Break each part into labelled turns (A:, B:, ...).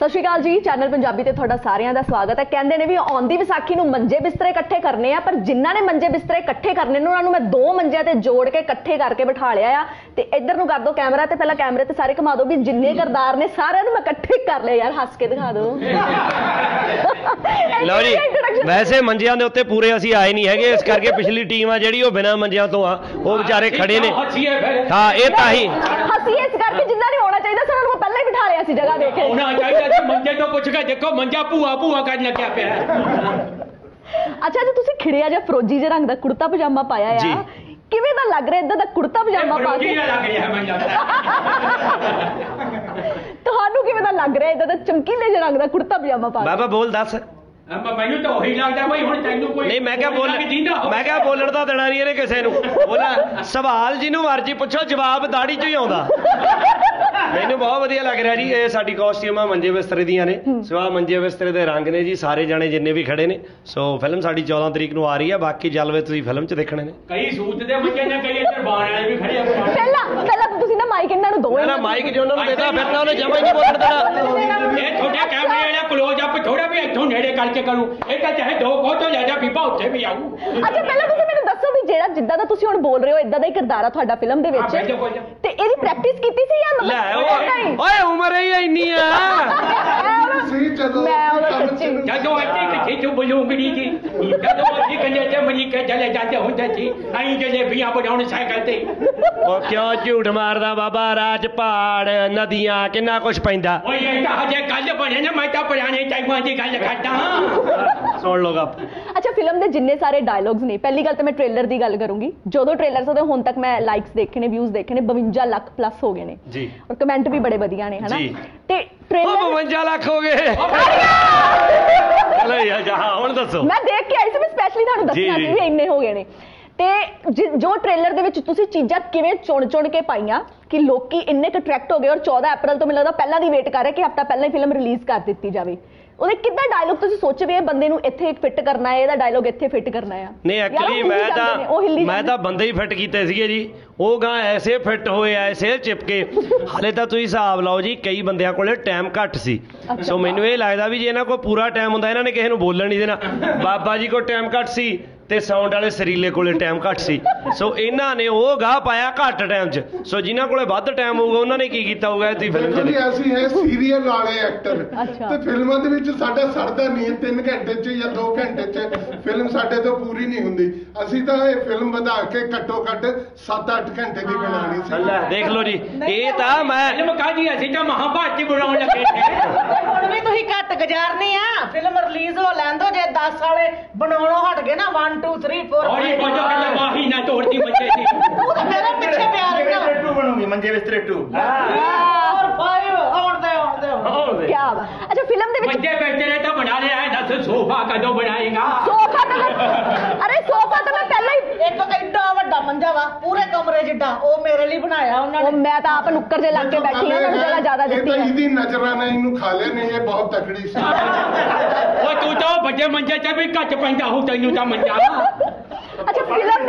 A: सत श्री अकाल जी, चैनल पंजाबी ते तुहाडा सारिਆਂ ਦਾ स्वागत है। कहंदे ने भी आउंदी विसाखी नूं मंजे बिस्तरे इकट्ठे करने आ, पर जिन्हां ने मंजे बिस्तरे इकट्ठे करने ने उन्हां नूं मैं दो मंजियां ते जोड़ के इकट्ठे करके बिठा लिया आ। ते इधर नूं कर दो कैमरा ते पहला कैमरे ते सारे घुमा दो भी जिन्ने किरदार ने सारिਆਂ नूं मैं इकट्ठे कर लिया यार, हस के दिखा दो।
B: लो जी, वैसे मंजियां दे उत्ते पूरे असीं आए नहीं हैगे, इस करके पिछली टीम आ जिहड़ी ओह बिना मंजियां तो आ, ओह बेचारे खड़े ने। हां ये ताही
A: हसीए इस करके जिन्ना नहीं होना चाहिए सी उन्हां नूं पहले ही बिठा लिया सी जगह देख के।
C: होना चाहिए सी मंजे तो पुछ के देखो मंजा भूआ भूआ करन लग्या पिया।
A: अच्छा जी, तुसीं खिड़िया जिहा फरोजी जिहा रंग दा कुर्ता पजामा पाया आ, किवें दा लग रहा इदां दा कुर्ता पजामा पा के?
C: लग रिहा मैं लगदा
A: ਤੁਹਾਨੂੰ ਕਿਵੇਂ ਦਾ ਲੱਗ ਰਿਹਾ ਇਦਾਂ ਦਾ ਚਮਕੀਲੇ ਜਿਹੇ ਰੰਗ ਦਾ ਕੁੜਤਾ ਪਜਾਮਾ ਪਾ ਕੇ?
B: ਬਾਬਾ ਬੋਲ ਦੱਸ।
C: ਮੈਨੂੰ ਤਾਂ ਉਹੀ ਲੱਗਦਾ ਬਈ ਹੁਣ ਤੈਨੂੰ ਕੋਈ
B: ਨਹੀਂ ਮੈਂ ਕਿਹਾ ਬੋਲਣ ਦਾ ਦੇਣਾ ਨਹੀਂ ਇਹਨੇ ਕਿਸੇ ਨੂੰ। ਬੋਲਾ ਸਵਾਲ ਜਿਹਨੂੰ ਮਰਜੀ ਪੁੱਛੋ, ਜਵਾਬ ਦਾੜੀ ਚੋਂ ਹੀ ਆਉਂਦਾ। ਮੈਨੂੰ ਬਹੁਤ ਵਧੀਆ ਲੱਗ ਰਿਹਾ ਜੀ। ਇਹ ਸਾਡੀ ਕਾਸਟਿਊਮਾਂ ਮੰਜੇ ਬਿਸਤਰੇ ਦੀਆਂ ਨੇ, ਸਵਾ ਮੰਜੇ ਬਿਸਤਰੇ ਦੇ ਰੰਗ ਨੇ ਜੀ, ਸਾਰੇ ਜਾਣੇ ਜਿੰਨੇ ਵੀ ਖੜੇ ਨੇ। ਸੋ ਫਿਲਮ ਸਾਡੀ 14 ਤਰੀਕ ਨੂੰ ਆ ਰਹੀ ਹੈ, ਬਾਕੀ ਜਲਵੇ ਤੁਸੀਂ ਫਿਲਮ 'ਚ ਦੇਖਣੇ ਨੇ।
C: ਕਈ ਸੂਤ ਦੇ ਮੰਜੇ ਨੇ, ਕਈ ਇੱਧਰ ਬਾਣ ਵਾਲੇ ਵੀ ਖੜੇ ਆ।
A: ਪਹਿਲਾਂ ਤੁਸੀਂ ਨਾ ਮਾਈਕ ਇਹਨਾਂ ਨੂੰ ਦੋ।
B: ਨਾ ਮਾਈਕ ਜੇ ਉਹਨਾਂ ਨੂੰ ਦੇਤਾ ਫਿਰ ਤਾਂ ਉਹਨੇ ਜਮਾ ਹੀ ਨਹੀਂ ਬੋਲਣ ਦੇਣਾ।
C: ਇਹ ਤੁਹਾਡੇ ਕੈਮਰੇ ਵਾਲਾ ਕਲੋਜ਼ ਅਪ ਥੋੜਾ ਵੀ ਇੱਥੋਂ ਨੇੜੇ ਕਰਕੇ ਕਰੂ, ਇਹ ਤਾਂ ਚਾਹੇ 2 ਫੋਟੋ ਲੈ ਜਾ ਬੀਬਾ ਉੱਥੇ ਵੀ ਆਊ।
A: ਅੱਛਾ ਪਹਿਲਾਂ ਤੁਸੀਂ ਮੈਨੂੰ ਦੱਸੋ ਵੀ ਜਿਹੜਾ ਜਿੱਦਾਂ ਦਾ ਤੁਸੀਂ ਹੁਣ ਬੋਲ ਰਹੇ ਹੋ ਇਦਾਂ ਦਾ ਹੀ ਕਿਰਦਾਰ ਆ ਤੁਹਾਡਾ ਫਿਲਮ ਦੇ ਵਿੱਚ, ਤੇ ਇਹਦੀ ਪ੍ਰੈਕਟਿਸ ਕੀਤੀ ਸੀ ਜਾਂ
B: ਮਤਲਬ ਓਏ ਉਮਰ ਹੀ ਇੰਨੀ ਆ।
C: ਜਦੋਂ ਇੱਥੇ ਕਿੱਥੇ ਚੁੱਪ ਲੂੰਗੜੀ ਜੀ, ਜਦੋਂ ਅਸੀਂ ਕੰਨੇ ਤੇ ਮਨੀਕੇ ਚਲੇ ਜਾਂਦੇ ਹੁੰਦੇ ਸੀ ਅਸੀਂ ਜਲੇਬੀਆਂ ਬਣਾਉਣ ਸਾਈਕਲ ਤੇ।
B: ਉਹ ਕਿਉਂ ਝੂਠ ਮਾਰਦਾ ਬਾਬਾ? ਰਾਜ ਪਹਾੜ ਨਦੀਆਂ ਕਿੰਨਾ ਕੁਛ ਪੈਂਦਾ।
C: ਓਏ ਇਹ ਤਾਂ ਹਜੇ ਕੱਲ ਬਣੇ ਨੇ, ਮੈਂ ਤਾਂ ਪੁਰਾਣੇ ਟਾਈਮਾਂ ਦੀ ਗੱਲ ਕਰਦਾ।
B: ਸੁਣ ਲੋ ਗੱਪ।
A: ਅੱਛਾ ਫਿਲਮ ਦੇ ਜਿੰਨੇ ਸਾਰੇ ਡਾਇਲੌਗਸ ਨੇ, ਪਹਿਲੀ ਗੱਲ ਤਾਂ ਮੈਂ ਟ੍ਰੇਲਰ ਦੀ ਗੱਲ ਕਰੂੰਗੀ। ਜਦੋਂ ਟ੍ਰੇਲਰ ਤੋਂ ਹੁਣ ਤੱਕ ਮੈਂ ਲਾਈਕਸ ਦੇਖੇ ਨੇ, ਵਿਊਜ਼ ਦੇਖੇ ਨੇ, 52 ਲੱਖ ਪਲੱਸ ਹੋ ਗਏ ਨੇ
B: ਜੀ,
A: ਔਰ ਕਮੈਂਟ ਵੀ ਬੜੇ ਵਧੀਆ ਨੇ, ਹਨਾ? ਤੇ
B: ਟ੍ਰੇਲਰ 52 ਲੱਖ ਹੋ ਗਏ। ਚਲੋ ਯਾਰ ਜਾ ਹੁਣ ਦੱਸੋ।
A: ਮੈਂ ਦੇਖ ਕੇ ਆਈ ਸੀ, ਮੈਂ ਸਪੈਸ਼ਲੀ ਤੁਹਾਨੂੰ ਦੱਸਣਾ ਸੀ ਵੀ ਇੰਨੇ ਹੋ ਗਏ ਨੇ। ਤੇ ਜੋ ਟ੍ਰੇਲਰ ਦੇ ਵਿੱਚ ਤੁਸੀਂ ਚੀਜ਼ਾਂ ਕਿਵੇਂ ਚੁਣ ਕੇ ਪਾਈਆਂ ਕਿ ਲੋਕੀ ਇੰਨੇ ਕੁ ਅਟਰੈਕਟ ਹੋ ਗਏ, ਔਰ 14 ਅਪ੍ਰੈਲ ਤੋਂ ਮੈਨੂੰ ਲੱਗਦਾ ਪਹਿਲਾਂ ਦੀ ਵੇਟ ਕਰ ਰਹੇ ਕਿ ਹਫਤਾ ਪਹਿਲਾਂ ਹੀ ਫਿਲਮ ਰਿਲੀਜ਼ ਕਰ ਦਿੱਤੀ ਜਾਵੇ। ਉਹਦੇ ਕਿੱਦਾਂ ਡਾਇਲੋਗ ਤੁਸੀਂ ਸੋਚੇ ਵੀ ਇਹ ਬੰਦੇ ਨੂੰ ਇੱਥੇ ਫਿੱਟ ਕਰਨਾ ਹੈ, ਇਹਦਾ ਡਾਇਲੋਗ ਇੱਥੇ ਫਿੱਟ ਕਰਨਾ ਹੈ?
B: ਨਹੀਂ ਐਕਚੁਅਲੀ ਮੈਂ ਤਾਂ ਬੰਦੇ ਹੀ ਫਿੱਟ ਕੀਤੇ ਸੀਗੇ ਜੀ। ਉਹ ਗਾਂ ਐਸੇ ਫਿੱਟ ਹੋਏ, ਐਸੇ ਚਿਪਕੇ। ਹਾਲੇ ਤਾਂ ਤੁਸੀਂ ਹਿਸਾਬ ਲਾਓ ਜੀ, ਕਈ ਬੰਦਿਆਂ ਕੋਲੇ ਟਾਈਮ ਘੱਟ ਸੀ। ਸੋ ਮੈਨੂੰ ਇਹ ਲੱਗਦਾ ਵੀ ਜੇ ਇਹਨਾਂ ਕੋਲ ਪੂਰਾ ਟਾਈਮ ਹੁੰਦਾ ਇਹਨਾਂ ਨੇ ਕਿਸੇ ਨੂੰ ਬੋਲਣ ਨਹੀਂ ਦੇਣਾ। ਬਾਬਾ ਜੀ ਕੋਲ ਟਾਈਮ ਘੱਟ ਸੀ ਤੇ ਸਾਊਂਡ ਵਾਲੇ ਸਰੀਲੇ ਕੋਲੇ ਟਾਈਮ ਘੱਟ ਸੀ। ਸੋ ਇਹਨਾਂ ਨੇ ਉਹ ਗਾਹ ਪਾਇਆ ਘੱਟ ਟਾਈਮ 'ਚ। ਸੋ ਜਿਨ੍ਹਾਂ ਕੋਲੇ ਵੱਧ ਟਾਈਮ ਹੋਊਗਾ ਉਹਨਾਂ ਨੇ ਕੀ ਕੀਤਾ ਹੋਊਗਾ? ਤੁਸੀਂ ਫਿਲਮ 'ਚ
D: ਅਸੀਂ ਹੈ ਸੀਰੀਅਲ ਵਾਲੇ ਐਕਟਰ, ਤੇ ਫਿਲਮਾਂ ਦੇ ਵਿੱਚ ਸਾਡਾ ਸਰਦਾ ਨਹੀਂ 3 ਘੰਟੇ 'ਚ ਜਾਂ 2 ਘੰਟੇ 'ਚ ਫਿਲਮ ਸਾਡੇ ਤੋਂ ਪੂਰੀ ਨਹੀਂ ਹੁੰਦੀ। ਅਸੀਂ ਤਾਂ ਇਹ ਫਿਲਮ ਵਧਾ ਕੇ ਘੱਟੋ ਘੱਟ 7-8 ਘੰਟੇ ਦੀ ਬਣਾਉਣੀ ਸੀ।
B: ਦੇਖ ਲਓ ਜੀ, ਇਹ ਤਾਂ ਮੈਂ
C: ਫਿਲਮ ਕਾਹਦੀ ਅਸੀਂ ਤਾਂ ਮਹਾਭਾਰਤੀ ਬਣਾਉਣ ਲੱਗੇ ਸੀ।
E: ਹੁਣ ਵੀ ਤੁਸੀਂ ਘੱਟ ਗੁਜ਼ਾਰਨੀ ਆ, ਫਿਲਮ ਰਿਲੀਜ਼ ਹੋ ਲੈਣ ਦੋ। ਜੇ 10 ਵਾਲੇ ਬਣਾਉਣੋਂ ਹਟ ਗਏ ਨਾ 1 2 3 4
C: ਔਰੀ ਬੋਲੋ ਕਿ ਮਾਹੀ ਨਾ ਤੋੜਦੀ ਮੰਜੇ ਦੀ।
E: ਤੂੰ ਤਾਂ ਮੇਰੇ ਪਿੱਛੇ ਪਿਆ ਰਹਿਣਾ।
F: 2 ਬਣੂਗੀ ਮੰਜੇ ਬਿਸਤਰੇ 2।
E: ਔਰ 5 ਆਉਣ ਦੇ
A: ਕੀ ਬਾਤ। ਅੱਛਾ ਫਿਲਮ ਦੇ ਵਿੱਚ
C: ਮੰਜੇ ਬਿਸਤਰੇ ਤਾਂ ਬਣਾ ਲਿਆ ਹੈ, ਦੱਸ ਸੋਫਾ ਕਦੋਂ ਬਣਾਏਗਾ?
A: ਸੋਫਾ ਤਾਂ ਅਰੇ ਸੋਫਾ ਤਾਂ ਮੈਂ ਪਹਿਲਾਂ ਹੀ
E: ਇੱਕ ਐਡਾ ਵੱਡਾ ਮੰਜਾ ਵਾ ਪੂਰੇ ਕਮਰੇ ਜਿੱਡਾ, ਉਹ ਮੇਰੇ ਲਈ ਬਣਾਇਆ ਉਹਨਾਂ ਨੇ।
A: ਮੈਂ ਤਾਂ ਆਪ ਨੁੱਕਰ ਜੇ ਲੱਗ ਕੇ ਬੈਠੀ ਹਾਂ, ਮੈਨੂੰ ਜਗ੍ਹਾ ਜ਼ਿਆਦਾ ਦਿੱਤੀ ਹੈ।
D: ਇਹਦੀ ਨਜ਼ਰਾਂ ਨੇ ਇਹਨੂੰ ਖਾ ਲਿਆ, ਨਹੀਂ ਇਹ ਬਹੁਤ ਤਕੜੀ ਸੀ।
C: ਉਹ ਤੂੰ ਤਾਂ ਵੱਡੇ ਮੰਜੇ 'ਚ ਵੀ ਘੱਟ ਪੈਂਦਾ ਹੋ, ਤੈਨੂੰ ਤਾਂ ਮੰਜਾ।
A: ਅੱਛਾ ਫਿਲਮ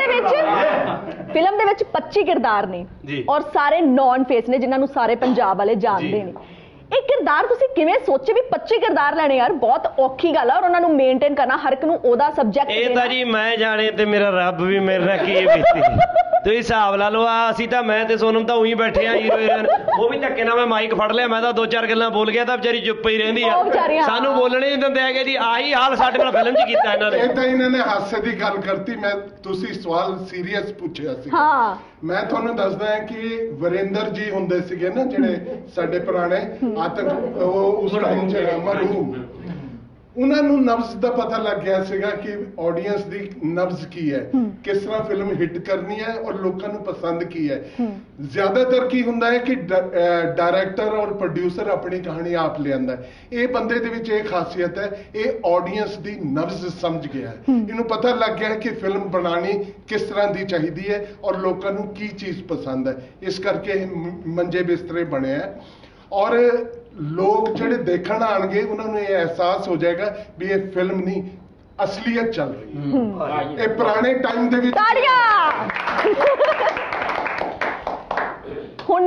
A: ਦੇ ਵਿੱਚ 25 ਕਿਰਦਾਰ ਨੇ ਔਰ ਸਾਰੇ ਨੌਨ ਫੇਸ ਨੇ ਜਿਨ੍ਹਾਂ ਨੂੰ ਸਾਰੇ ਪੰਜਾਬ ਵਾਲੇ ਜਾਣਦੇ ਨੇ। ਇਹ ਕਿਰਦਾਰ ਤੁਸੀਂ ਕਿਵੇਂ ਸੋਚੇ ਵੀ 25 ਕਿਰਦਾਰ ਲੈਣੇ? ਯਾਰ ਬਹੁਤ ਔਖੀ ਗੱਲ ਆ, ਔਰ ਉਹਨਾਂ ਨੂੰ ਮੇਨਟੇਨ ਕਰਨਾ, ਹਰ ਇੱਕ ਨੂੰ ਉਹਦਾ ਸਬਜੈਕਟ।
B: ਇਹ ਤਾਂ ਜੀ ਮੈਂ ਜਾਣੇ ਤੇ ਮੇਰਾ ਰੱਬ ਵੀ ਮੇਰੇ ਨਾਲ ਕੀ ਬੀਤੀ। ਤੁਸੀਂ ਹਿਸਾਬ ਲਾ ਲਓ, ਅਸੀਂ ਤਾਂ ਮੈਂ ਤੇ ਸੋਨਮ ਤਾਂ ਉਹੀ ਬੈਠੇ ਆ ਹੀਰੋ ਹੀਰੋਇਨ। ਉਹ ਵੀ ਧੱਕੇ ਨਾਲ ਮੈਂ ਮਾਈਕ ਫੜ ਲਿਆ, ਮੈਂ ਤਾਂ 2-4 ਗੱਲਾਂ ਬੋਲ ਗਿਆ ਤਾਂ ਵਿਚਾਰੀ ਚੁੱਪ ਹੀ ਰਹਿੰਦੀ ਆ। ਸਾਨੂੰ ਬੋਲਣੇ ਨਹੀਂ ਦਿੰਦੇ ਹੈਗੇ ਜੀ। ਆਹੀ ਹਾਲ ਸਾਡੇ ਨਾਲ ਫਿਲਮ 'ਚ ਕੀਤਾ ਇਹਨਾਂ ਨੇ।
D: ਇਹ ਤਾਂ ਇਹਨਾਂ ਨੇ ਹਾਸੇ ਦੀ ਗੱਲ ਕਰਤੀ। ਮੈਂ ਤੁਸੀਂ ਸਵਾਲ ਸੀਰੀਅਸ ਪੁੱਛਿਆ ਸੀ।
A: ਹਾਂ
D: ਮੈਂ ਤੁਹਾਨੂੰ ਦੱਸਦਾ ਹਾਂ ਕਿ ਵਰਿੰਦਰ ਜੀ ਹੁੰਦੇ ਸੀਗੇ ਨਾ ਜਿਹੜੇ ਸਾਡੇ ਪੁਰਾਣੇ ਆਤੰਕ, ਉਹ ਉਸ ਟਾਈਮ 'ਚ ਮਰਹੂਮ, ਉਹਨਾਂ ਨੂੰ ਨਬਜ਼ ਦਾ ਪਤਾ ਲੱਗ ਗਿਆ ਸੀਗਾ ਕਿ ਆਡੀਅנס ਦੀ ਨਬਜ਼ ਕੀ ਹੈ, ਕਿਸ ਤਰ੍ਹਾਂ ਫਿਲਮ ਹਿੱਟ ਕਰਨੀ ਹੈ ਔਰ ਲੋਕਾਂ ਨੂੰ ਪਸੰਦ ਕੀ ਹੈ। ਜ਼ਿਆਦਾਤਰ ਕੀ ਹੁੰਦਾ ਹੈ ਕਿ ਡਾਇਰੈਕਟਰ ਔਰ ਪ੍ਰੋਡਿਊਸਰ ਆਪਣੀ ਕਹਾਣੀ ਆਪ ਲਿਆਂਦਾ। ਇਹ ਬੰਦੇ ਦੇ ਵਿੱਚ ਇਹ ਖਾਸੀਅਤ ਹੈ, ਇਹ ਆਡੀਅנס ਦੀ ਨਬਜ਼ ਸਮਝ ਗਿਆ ਹੈ। ਇਹਨੂੰ ਪਤਾ ਲੱਗ ਗਿਆ ਹੈ ਕਿ ਫਿਲਮ ਬਣਾਉਣੀ ਕਿਸ ਤਰ੍ਹਾਂ ਦੀ ਚਾਹੀਦੀ ਹੈ ਔਰ ਲੋਕਾਂ ਨੂੰ ਕੀ ਚੀਜ਼ ਪਸੰਦ ਹੈ। ਇਸ ਕਰਕੇ ਮੰਜੇ ਬਿਸਤਰੇ ਬਣੇ ਹੈ ਔਰ ਲੋਕ ਜਿਹੜੇ ਦੇਖਣ ਆਣਗੇ ਉਹਨਾਂ ਨੂੰ ਇਹ ਅਹਿਸਾਸ ਹੋ ਜਾਏਗਾ ਵੀ ਇਹ ਫਿਲਮ ਨਹੀਂ, ਅਸਲੀਅਤ ਚੱਲ ਰਹੀ ਹੈ। ਇਹ ਪੁਰਾਣੇ ਟਾਈਮ ਦੇ ਵਿੱਚ
A: ਹੁਣ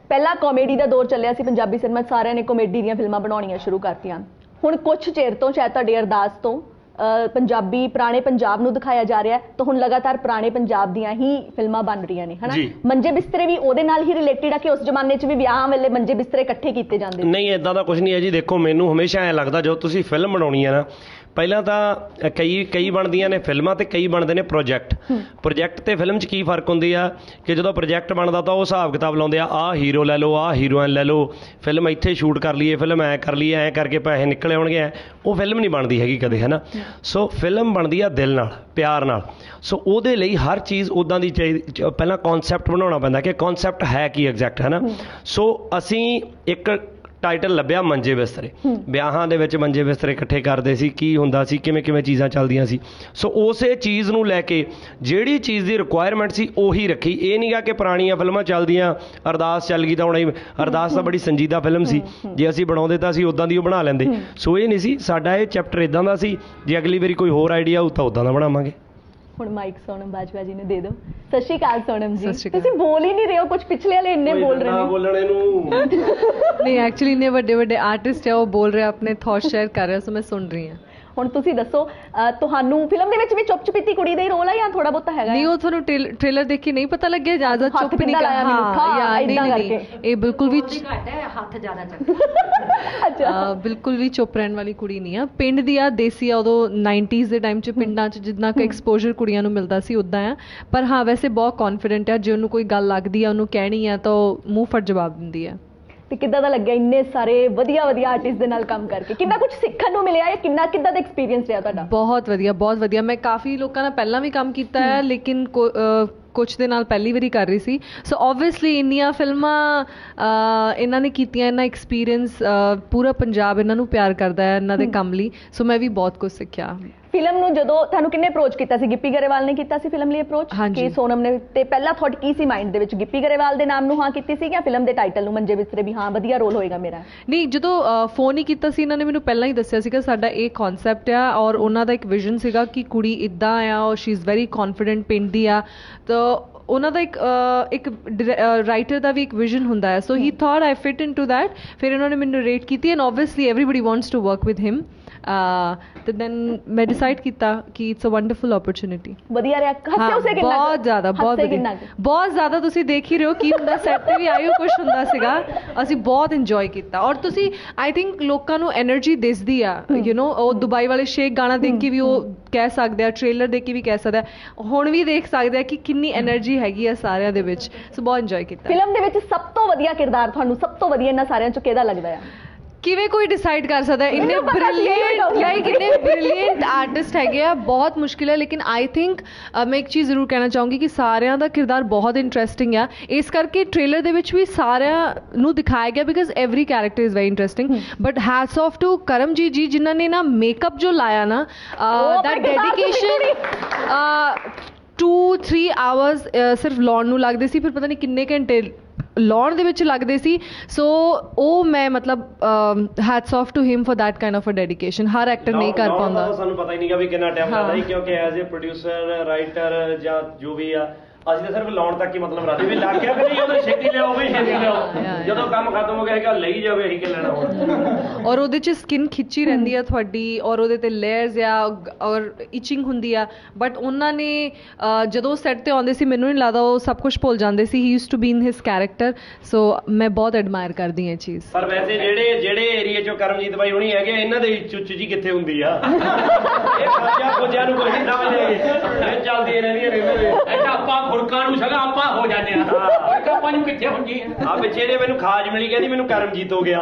A: ਪਹਿਲਾਂ ਕਾਮੇਡੀ ਦਾ ਦੌਰ ਚੱਲਿਆ ਸੀ ਪੰਜਾਬੀ ਸਿਨੇਮਾ 'ਚ, ਸਾਰਿਆਂ ਨੇ ਕਾਮੇਡੀ ਦੀਆਂ ਫਿਲਮਾਂ ਬਣਾਉਣੀਆਂ ਸ਼ੁਰੂ ਕਰਤੀਆਂ। ਹੁਣ ਕੁਝ ਚਿਰ ਤੋਂ ਸ਼ਾਇਦ ਤੁਹਾਡੀ ਅਰਦਾਸ ਤੋਂ ਪੰਜਾਬੀ ਪੁਰਾਣੇ ਪੰਜਾਬ ਨੂੰ ਦਿਖਾਇਆ ਜਾ ਰਿਹਾ ਹੈ, ਤਾਂ ਹੁਣ ਲਗਾਤਾਰ ਪੁਰਾਣੇ ਪੰਜਾਬ ਦੀਆਂ ਹੀ ਫਿਲਮਾਂ ਬਣ ਰਹੀਆਂ ਨੇ, ਹਨਾ? ਮੰਜੇ ਬਿਸਤਰੇ ਵੀ ਉਹਦੇ ਨਾਲ ਹੀ ਰਿਲੇਟਡ ਆ ਕਿ ਉਸ ਜ਼ਮਾਨੇ 'ਚ ਵੀ ਵਿਆਹਾਂ ਵੇਲੇ ਮੰਜੇ ਬਿਸਤਰੇ ਇਕੱਠੇ ਕੀਤੇ ਜਾਂਦੇ?
B: ਨਹੀਂ, ਇਦਾਂ ਦਾ ਕੁਝ ਨਹੀਂ ਹੈ ਜੀ। ਦੇਖੋ, ਮੈਨੂੰ ਹਮੇਸ਼ਾ ਐਂ ਲੱਗਦਾ ਜਦੋਂ ਤੁਸੀਂ ਫਿਲਮ ਬਣਾਉਣੀ ਹੈ ਨਾ, ਪਹਿਲਾਂ ਤਾਂ ਕਈ ਬਣਦੀਆਂ ਨੇ ਫਿਲਮਾਂ ਤੇ ਕਈ ਬਣਦੇ ਨੇ ਪ੍ਰੋਜੈਕਟ ਤੇ ਫਿਲਮ 'ਚ ਕੀ ਫਰਕ ਹੁੰਦੀ ਆ ਕਿ ਜਦੋਂ ਪ੍ਰੋਜੈਕਟ ਬਣਦਾ ਤਾਂ ਉਹ ਹਿਸਾਬ ਕਿਤਾਬ ਲਾਉਂਦੇ ਆ, ਆਹ ਹੀਰੋ ਲੈ ਲਓ, ਆਹ ਹੀਰੋਇਨ ਲੈ ਲਓ, ਫਿਲਮ ਇੱਥੇ ਸ਼ੂਟ ਕਰ ਲਈਏ, ਫਿਲਮ ਐਂ ਕਰ ਲਈਏ, ਐਂ ਕਰਕੇ ਪੈਸੇ ਨਿਕਲੇ ਆਉਣਗੇ, ਉਹ ਫਿਲਮ ਨਹੀਂ ਬਣਦੀ ਹੈਗੀ ਕਦੇ, ਹੈ ਨਾ? ਸੋ ਫਿਲਮ ਬਣਦੀ ਆ ਦਿਲ ਨਾਲ, ਪਿਆਰ ਨਾਲ। ਸੋ ਉਹਦੇ ਲਈ ਹਰ ਚੀਜ਼ ਉੱਦਾਂ ਦੀ ਚਾਹੀਦੀ, ਪਹਿਲਾਂ ਕਨਸੈਪਟ ਬਣਾਉਣਾ ਪੈਂਦਾ ਕਿ ਕਨਸੈਪਟ ਹੈ ਕੀ ਐਗਜ਼ੈਕਟ, ਹੈ ਨਾ? ਸੋ ਅਸੀਂ ਇੱਕ ਟਾਈਟਲ ਲੱਭਿਆ ਮੰਜੇ ਬਿਸਤਰੇ। ਵਿਆਹਾਂ ਦੇ ਵਿੱਚ ਮੰਜੇ ਬਿਸਤਰੇ ਇਕੱਠੇ ਕਰਦੇ ਸੀ, ਕੀ ਹੁੰਦਾ ਸੀ, ਕਿਵੇਂ ਕਿਵੇਂ ਚੀਜ਼ਾਂ ਚੱਲਦੀਆਂ ਸੀ। ਸੋ ਉਸੇ ਚੀਜ਼ ਨੂੰ ਲੈ ਕੇ ਜਿਹੜੀ ਚੀਜ਼ ਦੀ ਰਿਕੁਆਇਰਮੈਂਟ ਸੀ ਉਹੀ ਰੱਖੀ। ਇਹ ਨਹੀਂ ਗਾ ਕਿ ਪੁਰਾਣੀਆਂ ਫਿਲਮਾਂ ਚੱਲਦੀਆਂ, ਅਰਦਾਸ ਚੱਲ ਗਈ ਤਾਂ ਹੁਣ ਅਰਦਾਸ ਤਾਂ ਬੜੀ ਸੰਜੀਦਾ ਫਿਲਮ ਸੀ, ਜੇ ਅਸੀਂ ਬਣਾਉਂਦੇ ਤਾਂ ਅਸੀਂ ਉੱਦਾਂ ਦੀ ਉਹ ਬਣਾ ਲੈਂਦੇ। ਸੋ ਇਹ ਨਹੀਂ ਸੀ ਸਾਡਾ, ਇਹ ਚੈਪਟਰ ਇੱਦਾਂ ਦਾ ਸੀ, ਜੇ ਅਗਲੀ ਵਾਰੀ ਕੋਈ ਹੋਰ ਆਈਡੀਆ ਹੋਊ ਤਾਂ ਉੱਦਾਂ ਦਾ ਬਣਾਵਾਂਗੇ।
A: ਹੁਣ ਮਾਈਕ ਸੋਨਮ ਬਾਜਵਾ ਜੀ ਨੇ ਦੇ ਦਿਓ। ਸਤਿ ਸ਼੍ਰੀ ਅਕਾਲ ਸੋਨਮ ਜੀ, ਤੁਸੀਂ ਬੋਲ ਹੀ ਨਹੀਂ ਰਹੇ ਹੋ, ਕੁਝ ਪਿਛਲੇ ਵਾਲੇ ਇੰਨੇ ਬੋਲ ਰਹੇ ਨੇ।
B: ਬੋਲਣੇ ਨੂੰ
F: ਨਹੀਂ, ਐਕਚੁਅਲੀ ਇੰਨੇ ਵੱਡੇ ਆਰਟਿਸਟ ਹੈ, ਉਹ ਬੋਲ ਰਹੇ, ਆਪਣੇ ਥੌਟ ਸ਼ੇਅਰ ਕਰ ਰਹੇ, ਸੋ ਮੈਂ ਸੁਣ ਰਹੀ ਹਾਂ।
A: ਹੁਣ ਤੁਸੀਂ ਦੱਸੋ, ਤੁਹਾਨੂੰ ਫਿਲਮ ਦੇ ਵਿੱਚ ਵੀ ਚੁੱਪ ਚਪੀਤੀ ਕੁੜੀ ਦਾ ਹੀ ਰੋਲ ਹੈ ਜਾਂ ਥੋੜਾ ਬਹੁਤਾ ਹੈਗਾ?
F: ਨਹੀਂ, ਉਹ ਤੁਹਾਨੂੰ ਟ੍ਰੇਲਰ ਦੇਖ ਕੇ ਨਹੀਂ ਪਤਾ ਲੱਗਿਆ ਜ਼ਿਆਦਾ ਚੁੱਪ ਨਹੀਂ ਨਹੀਂ, ਇਹ ਬਿਲਕੁਲ ਵੀ
E: ਹੱਥ ਜ਼ਿਆਦਾ ਚੱਕ
A: ਅੱਛਾ,
F: ਬਿਲਕੁਲ ਵੀ ਚੁੱਪ ਰਹਿਣ ਵਾਲੀ ਕੁੜੀ ਨਹੀਂ ਆ। ਪਿੰਡ ਦੀ ਆ, ਦੇਸੀ ਆ, ਉਦੋਂ 90s ਦੇ ਟਾਈਮ 'ਚ ਪਿੰਡਾਂ 'ਚ ਜਿੰਨਾ ਕੁ ਐਕਸਪੋਜ਼ਰ ਕੁੜੀਆਂ ਨੂੰ ਮਿਲਦਾ ਸੀ ਉੱਦਾਂ ਆ। ਪਰ ਹਾਂ, ਵੈਸੇ ਬਹੁਤ ਕੌਨਫੀਡੈਂਟ ਆ, ਜੇ ਉਹਨੂੰ ਕੋਈ ਗੱਲ ਲੱਗਦੀ ਆ, ਉਹਨੂੰ ਕਹਿਣੀ ਆ ਤਾਂ ਉਹ ਮੂੰਹ ਫਟ ਜਵਾਬ ਦਿੰਦੀ ਆ।
A: ਤੇ ਕਿੱਦਾਂ ਦਾ ਲੱਗਿਆ ਇੰਨੇ ਸਾਰੇ ਵਧੀਆ ਆਰਟਿਸਟ ਦੇ ਨਾਲ ਕੰਮ ਕਰਕੇ? ਕਿੰਨਾ ਕੁਝ ਸਿੱਖਣ ਨੂੰ ਮਿਲਿਆ ਜਾਂ ਕਿੱਦਾਂ ਦਾ ਐਕਸਪੀਰੀਅੰਸ ਰਿਹਾ ਤੁਹਾਡਾ? ਬਹੁਤ
F: ਵਧੀਆ। ਮੈਂ ਕਾਫੀ ਲੋਕਾਂ ਨਾਲ ਪਹਿਲਾਂ ਵੀ ਕੰਮ ਕੀਤਾ ਹੈ, ਲੇਕਿਨ ਕੁਛ ਦੇ ਨਾਲ ਪਹਿਲੀ ਵਾਰੀ ਕਰ ਰਹੀ ਸੀ। ਸੋ ਓਬਵੀਅਸਲੀ ਇੰਨੀਆਂ ਫਿਲਮਾਂ ਇਹਨਾਂ ਨੇ ਕੀਤੀਆਂ, ਇਹਨਾਂ ਐਕਸਪੀਰੀਅੰਸ, ਪੂਰਾ ਪੰਜਾਬ ਇਹਨਾਂ ਨੂੰ ਪਿਆਰ ਕਰਦਾ ਹੈ ਇਹਨਾਂ ਦੇ ਕੰਮ ਲਈ। ਸੋ ਮੈਂ ਵੀ ਬਹੁਤ ਕੁਝ ਸਿੱਖਿਆ।
A: ਫਿਲਮ ਨੂੰ ਜਦੋਂ ਤੁਹਾਨੂੰ ਕਿੰਨੇ ਅਪਰੋਚ ਕੀਤਾ ਸੀ? ਗਿੱਪੀ ਗਰੇਵਾਲ ਨੇ ਕੀਤਾ ਸੀ ਫਿਲਮ ਲਈ ਅਪਰੋਚ ਕਿ ਸੋਨਮ ਨੇ? ਤੇ ਪਹਿਲਾ ਥਾਟ ਕੀ ਸੀ ਮਾਈਂਡ ਦੇ ਵਿੱਚ? ਗਿੱਪੀ ਗਰੇਵਾਲ ਦੇ ਨਾਮ ਨੂੰ ਹਾਂ ਕੀਤੀ ਸੀ ਜਾਂ ਫਿਲਮ ਦੇ ਟਾਈਟਲ ਨੂੰ ਮੰਜੇ ਬਿਸਤਰੇ ਵੀ ਹਾਂ ਵਧੀਆ ਰੋਲ ਹੋਏਗਾ ਮੇਰਾ?
F: ਨਹੀਂ, ਜਦੋਂ ਫੋਨ ਹੀ ਕੀਤਾ ਸੀ ਇਹਨਾਂ ਨੇ ਮੈਨੂੰ ਪਹਿਲਾਂ ਹੀ ਦੱਸਿਆ ਸੀਗਾ ਸਾਡਾ ਇਹ ਕਨਸੈਪਟ ਆ, ਔਰ ਉਹਨਾਂ ਦਾ ਇੱਕ ਵਿਜ਼ਨ ਸੀਗਾ ਕਿ ਕੁੜੀ ਇੱਦਾਂ ਆ, ਔਰ ਸ਼ੀ ਇਜ਼ ਵੈਰੀ ਕੌਨਫੀਡੈਂਟ, ਪਿੰਡ ਦੀ ਆ। ਤਾਂ ਉਹਨਾਂ ਦਾ ਇੱਕ ਰਾਈਟਰ ਦਾ ਵੀ ਇੱਕ ਵਿਜ਼ਨ ਹੁੰਦਾ ਹੈ। So he thought I fit into that. ਫਿਰ ਉਹਨਾਂ ਨੇ ਮੈਨੂੰ ਰੇਟ ਕੀਤੀ and obviously everybody wants to work with him. ਤੇ ਦੈਨ ਮੈਂ ਡਿਸਾਈਡ ਕੀਤਾ ਕਿ ਇਟਸ ਅ ਵੰਡਰਫੁਲ ਓਪਰਚੁਨਿਟੀ।
A: ਵਧੀਆ ਰਿਹਾ? ਹੱਸੇ ਉਸੇ ਕਿੰਨਾ?
F: ਬਹੁਤ ਜ਼ਿਆਦਾ। ਤੁਸੀਂ ਦੇਖ ਹੀ ਰਹੇ ਹੋ ਕੀ ਹੁੰਦਾ, ਸੈੱਟ ਤੇ ਵੀ ਆਇਓ ਕੁਝ ਹੁੰਦਾ ਸੀਗਾ, ਅਸੀਂ ਬਹੁਤ ਇੰਜੋਏ ਕੀਤਾ। ਔਰ ਤੁਸੀਂ ਆਈ ਥਿੰਕ ਲੋਕਾਂ ਨੂੰ એનર્ਜੀ ਦਿਸਦੀ ਆ, ਯੂ نو, ਉਹ ਦੁਬਈ ਵਾਲੇ ਸ਼ੇਖ ਗਾਣਾ ਦੇਖ ਕੇ ਵੀ ਉਹ ਕਹਿ ਸਕਦੇ ਆ, ਟ੍ਰੇਲਰ ਦੇਖ ਕੇ ਵੀ ਕਹਿ ਸਕਦੇ ਆ, ਹੁਣ ਵੀ ਦੇਖ ਸਕਦੇ ਆ ਕਿ ਕਿੰਨੀ એનર્ਜੀ ਹੈਗੀ ਆ ਸਾਰਿਆਂ ਦੇ ਵਿੱਚ। ਸੋ ਬਹੁਤ ਇੰਜੋਏ ਕੀਤਾ।
A: ਫਿਲਮ ਦੇ ਵਿੱਚ ਸਭ ਤੋਂ ਵਧੀਆ ਕਿਰਦਾਰ ਤੁਹਾਨੂੰ ਸਭ ਤੋਂ ਵਧੀਆ ਇਹਨਾਂ ਸਾਰਿਆਂ ਚੋਂ ਕਿਹਦਾ ਲੱਗਦਾ ਆ?
F: ਕਿਵੇਂ ਕੋਈ ਡਿਸਾਈਡ ਕਰ ਸਕਦਾ? ਇੰਨੇ ਬ੍ਰਿਲੀਅੰਟ ਆਰਟਿਸਟ ਹੈਗੇ ਆ, ਬਹੁਤ ਮੁਸ਼ਕਿਲ ਹੈ। ਲੇਕਿਨ ਆਈ ਥਿੰਕ ਮੈਂ ਇੱਕ ਚੀਜ਼ ਜ਼ਰੂਰ ਕਹਿਣਾ ਚਾਹੂੰਗੀ ਕਿ ਸਾਰਿਆਂ ਦਾ ਕਿਰਦਾਰ ਬਹੁਤ ਇੰਟਰਸਟਿੰਗ ਆ, ਇਸ ਕਰਕੇ ਟ੍ਰੇਲਰ ਦੇ ਵਿੱਚ ਵੀ ਸਾਰਿਆਂ ਨੂੰ ਦਿਖਾਇਆ ਗਿਆ because every character is very interesting. But hats off to Karamjit ji, ਜਿਨ੍ਹਾਂ ਨੇ ਨਾ ਮੇਕਅਪ ਜੋ ਲਾਇਆ ਨਾ, ਦੈਟ ਡੈਡੀਕੇਸ਼ਨ, 2-3 ਆਵਰਸ ਸਿਰਫ ਲਾਉਣ ਨੂੰ ਲੱਗਦੇ ਸੀ, ਫਿਰ ਪਤਾ ਨਹੀਂ ਕਿੰਨੇ ਘੰਟੇ ਲਾਉਣ ਦੇ ਵਿੱਚ ਲੱਗਦੇ ਸੀ। ਸੋ ਉਹ ਮੈਂ ਮਤਲਬ hats off to him for that kind of a dedication. ਹਰ ਐਕਟਰ ਨਹੀਂ ਕਰ ਪਾਉਂਦਾ।
B: ਸਾਨੂੰ ਪਤਾ ਹੀ ਨਹੀਂਗਾ ਵੀ ਕਿੰਨਾ ਟਾਈਮ ਲੱਗਦਾ ਸੀ, ਕਿਉਂਕਿ ਐਜ਼ ਏ ਪ੍ਰੋਡਿਊਸਰ, ਰਾਈਟਰ ਜਾਂ ਜੋ ਵੀ ਆ, ਅਸੀਂ ਤਾਂ ਸਿਰਫ ਲਾਉਣ ਤੱਕ ਹੀ ਮਤਲਬ ਰੱਖਦੇ ਵੀ ਲੱਗ ਗਿਆ ਕਿ ਨਹੀਂ, ਉਹਦੇ ਛੇਤੀ ਲਿਆਓ ਵੀ ਛੇਤੀ ਲਿਆਓ, ਜਦੋਂ ਕੰਮ ਖਤਮ ਹੋ ਗਿਆ ਹੈਗਾ ਲਈ ਜਾਵੇ, ਅਸੀਂ ਕਿ ਲੈਣਾ ਹੁਣ।
F: ਔਰ ਉਹਦੇ 'ਚ ਸਕਿਨ ਖਿੱਚੀ ਰਹਿੰਦੀ ਆ ਤੁਹਾਡੀ, ਔਰ ਉਹਦੇ ਤੇ ਲੇਅਰਸ ਆ, ਔਰ ਇਚਿੰਗ ਹੁੰਦੀ ਆ। ਬਟ ਉਹਨਾਂ ਨੇ ਜਦੋਂ ਸੈੱਟ ਤੇ ਆਉਂਦੇ ਸੀ, ਮੈਨੂੰ ਨਹੀਂ ਲੱਗਦਾ ਉਹ ਸਭ ਕੁਝ ਭੁੱਲ ਜਾਂਦੇ ਸੀ। He used to be in his character. So ਮੈਂ ਬਹੁਤ ਐਡਮਾਇਰ ਕਰਦੀ ਹਾਂ ਇਹ ਚੀਜ਼।
B: ਪਰ ਵੈਸੇ ਜਿਹੜੇ ਏਰੀਏ 'ਚੋਂ ਕਰਮਜੀਤ ਬਾਈ ਹੋਣੀ ਹੈਗੇ, ਇਹਨਾਂ ਦੇ ਚੁੱਚ ਜੀ ਕਿੱਥੇ ਹੁੰਦੀ ਆ? ਇਹ ਖੋਜਿਆਂ ਨੂੰ ਕੋਈ ਨਹੀਂ ਸਮਝਦੇ, ਇਹ ਚੱਲਦੀਆਂ ਰਹਿੰਦੀਆਂ।
C: ਆਪਾਂ ਖੁਰਕਾਂ ਨੂੰ ਸਗਾ ਆਪਾਂ ਹੋ ਜਾਂਦੇ ਆ, ਖੁਰਕਾਂ ਆਪਾਂ ਨੂੰ ਕਿੱਥੇ ਹੁੰਦੀ ਆ?
B: ਪਿੱਛੇ ਜੇ ਮੈਨੂੰ ਖਾਜ ਮਿਲੀ, ਕਹਿੰਦੀ ਮੈਨੂੰ ਕਰਮਜੀਤ ਹੋ ਗਿਆ।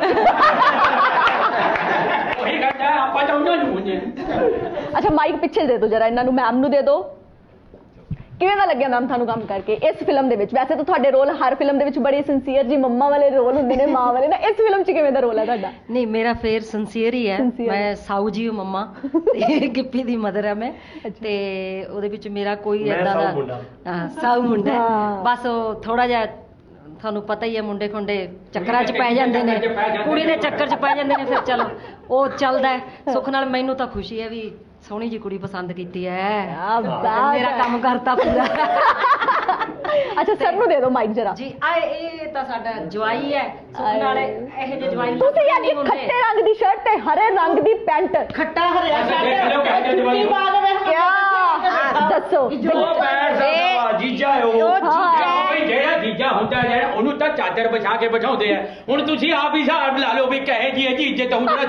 C: ਉਹੀ ਗੱਲ ਹੈ, ਆਪਾਂ ਤਾਂ ਉਹਨਾਂ ਨੂੰ ਹੁੰਦੇ।
A: ਅੱਛਾ, ਮਾਈਕ ਪਿੱਛੇ ਦੇ ਦਿਓ ਜਰਾ, ਇਹਨਾਂ ਨੂੰ, ਮੈਮ ਨੂੰ ਦੇ ਦਿਓ। ਕਿਵੇਂ ਦਾ ਲੱਗਿਆ ਮੈਮ ਤੁਹਾਨੂੰ ਕੰਮ ਕਰਕੇ ਇਸ ਫਿਲਮ ਦੇ ਵਿੱਚ? ਵੈਸੇ ਤਾਂ ਤੁਹਾਡੇ ਰੋਲ ਹਰ ਫਿਲਮ ਦੇ ਵਿੱਚ ਬੜੇ ਸਿੰਸੀਅਰ ਜੀ ਮੰਮਾ ਵਾਲੇ ਰੋਲ ਹੁੰਦੇ ਨੇ, ਮਾਂ ਵਾਲੇ ਨਾ, ਇਸ ਫਿਲਮ 'ਚ ਕਿਵੇਂ ਦਾ ਰੋਲ ਹੈ ਤੁਹਾਡਾ?
E: ਨਹੀਂ, ਮੇਰਾ ਫੇਰ ਸਿੰਸੀਅਰ ਹੀ ਹੈ। ਮੈਂ ਸਾਊ ਜੀ ਮੰਮਾ ਤੇ ਗਿੱਪੀ ਦੀ ਮਦਰ ਆ ਮੈਂ, ਤੇ ਉਹਦੇ ਵਿੱਚ ਮੇਰਾ ਕੋਈ ਏਦਾਂ ਦਾ ਸਾਊ ਮੁੰਡਾ। ਬਸ ਉਹ ਥੋੜਾ ਜਿਹਾ ਤੁਹਾਨੂੰ ਪਤਾ ਹੀ ਹੈ, ਮੁੰਡੇ ਖੁੰਡੇ ਚੱਕਰਾਂ 'ਚ ਪੈ ਜਾਂਦੇ ਨੇ, ਕੁੜੀ ਦੇ ਚੱਕਰ 'ਚ ਪੈ ਜਾਂਦੇ ਨੇ, ਫਿਰ ਚਲੋ ਉਹ ਚੱਲਦਾ ਹੈ। ਸੁੱਖ ਨਾਲ ਮੈਨੂੰ ਤਾਂ ਖੁਸ਼ੀ ਹੈ ਵੀ ਸੋਹਣੀ ਜੀ ਕੁੜੀ ਪਸੰਦ ਕੀਤੀ ਹੈ, ਮੇਰਾ ਕੰਮ ਕਰਤਾ ਪੂਰਾ।
A: ਅੱਛਾ ਸਰ ਨੂੰ ਦੇ ਦਿਓ ਮਾਈਕ ਜਰਾ
E: ਜੀ ਆ ਇਹ ਤਾਂ ਸਾਡਾ ਜਵਾਈ ਹੈ ਸੁੱਖ ਨਾਲੇ ਇਹ ਜਿਹੇ ਜਵਾਈ
A: ਤੁਸੀਂ ਅੱਜ ਖੱਟੇ ਰੰਗ ਦੀ ਸ਼ਰਟ ਤੇ ਹਰੇ ਰੰਗ ਦੀ ਪੈਂਟ
E: ਖੱਟਾ ਹਰਿਆ
C: ਸ਼ਰਟ
E: ਚੁੱਟੀ ਪਾ ਕੇ
A: ਕਿਆ ਦੱਸੋ
C: ਜੀਜਾ ਹੈ ਉਹ ਜਿਹੜਾ ਜੀਜਾ ਹੁੰਦਾ ਹੈ ਉਹਨੂੰ ਤਾਂ ਚਾਦਰ ਵਿਛਾ ਕੇ ਬਿਠਾਉਂਦੇ ਆ ਹੁਣ ਤੁਸੀਂ ਆਪ ਹੀ ਹਿਸਾਬ ਲਾ ਲਓ ਵੀ ਕਹੇ ਜੀ ਇੱਜ਼ਤ ਹੁੰਦਾ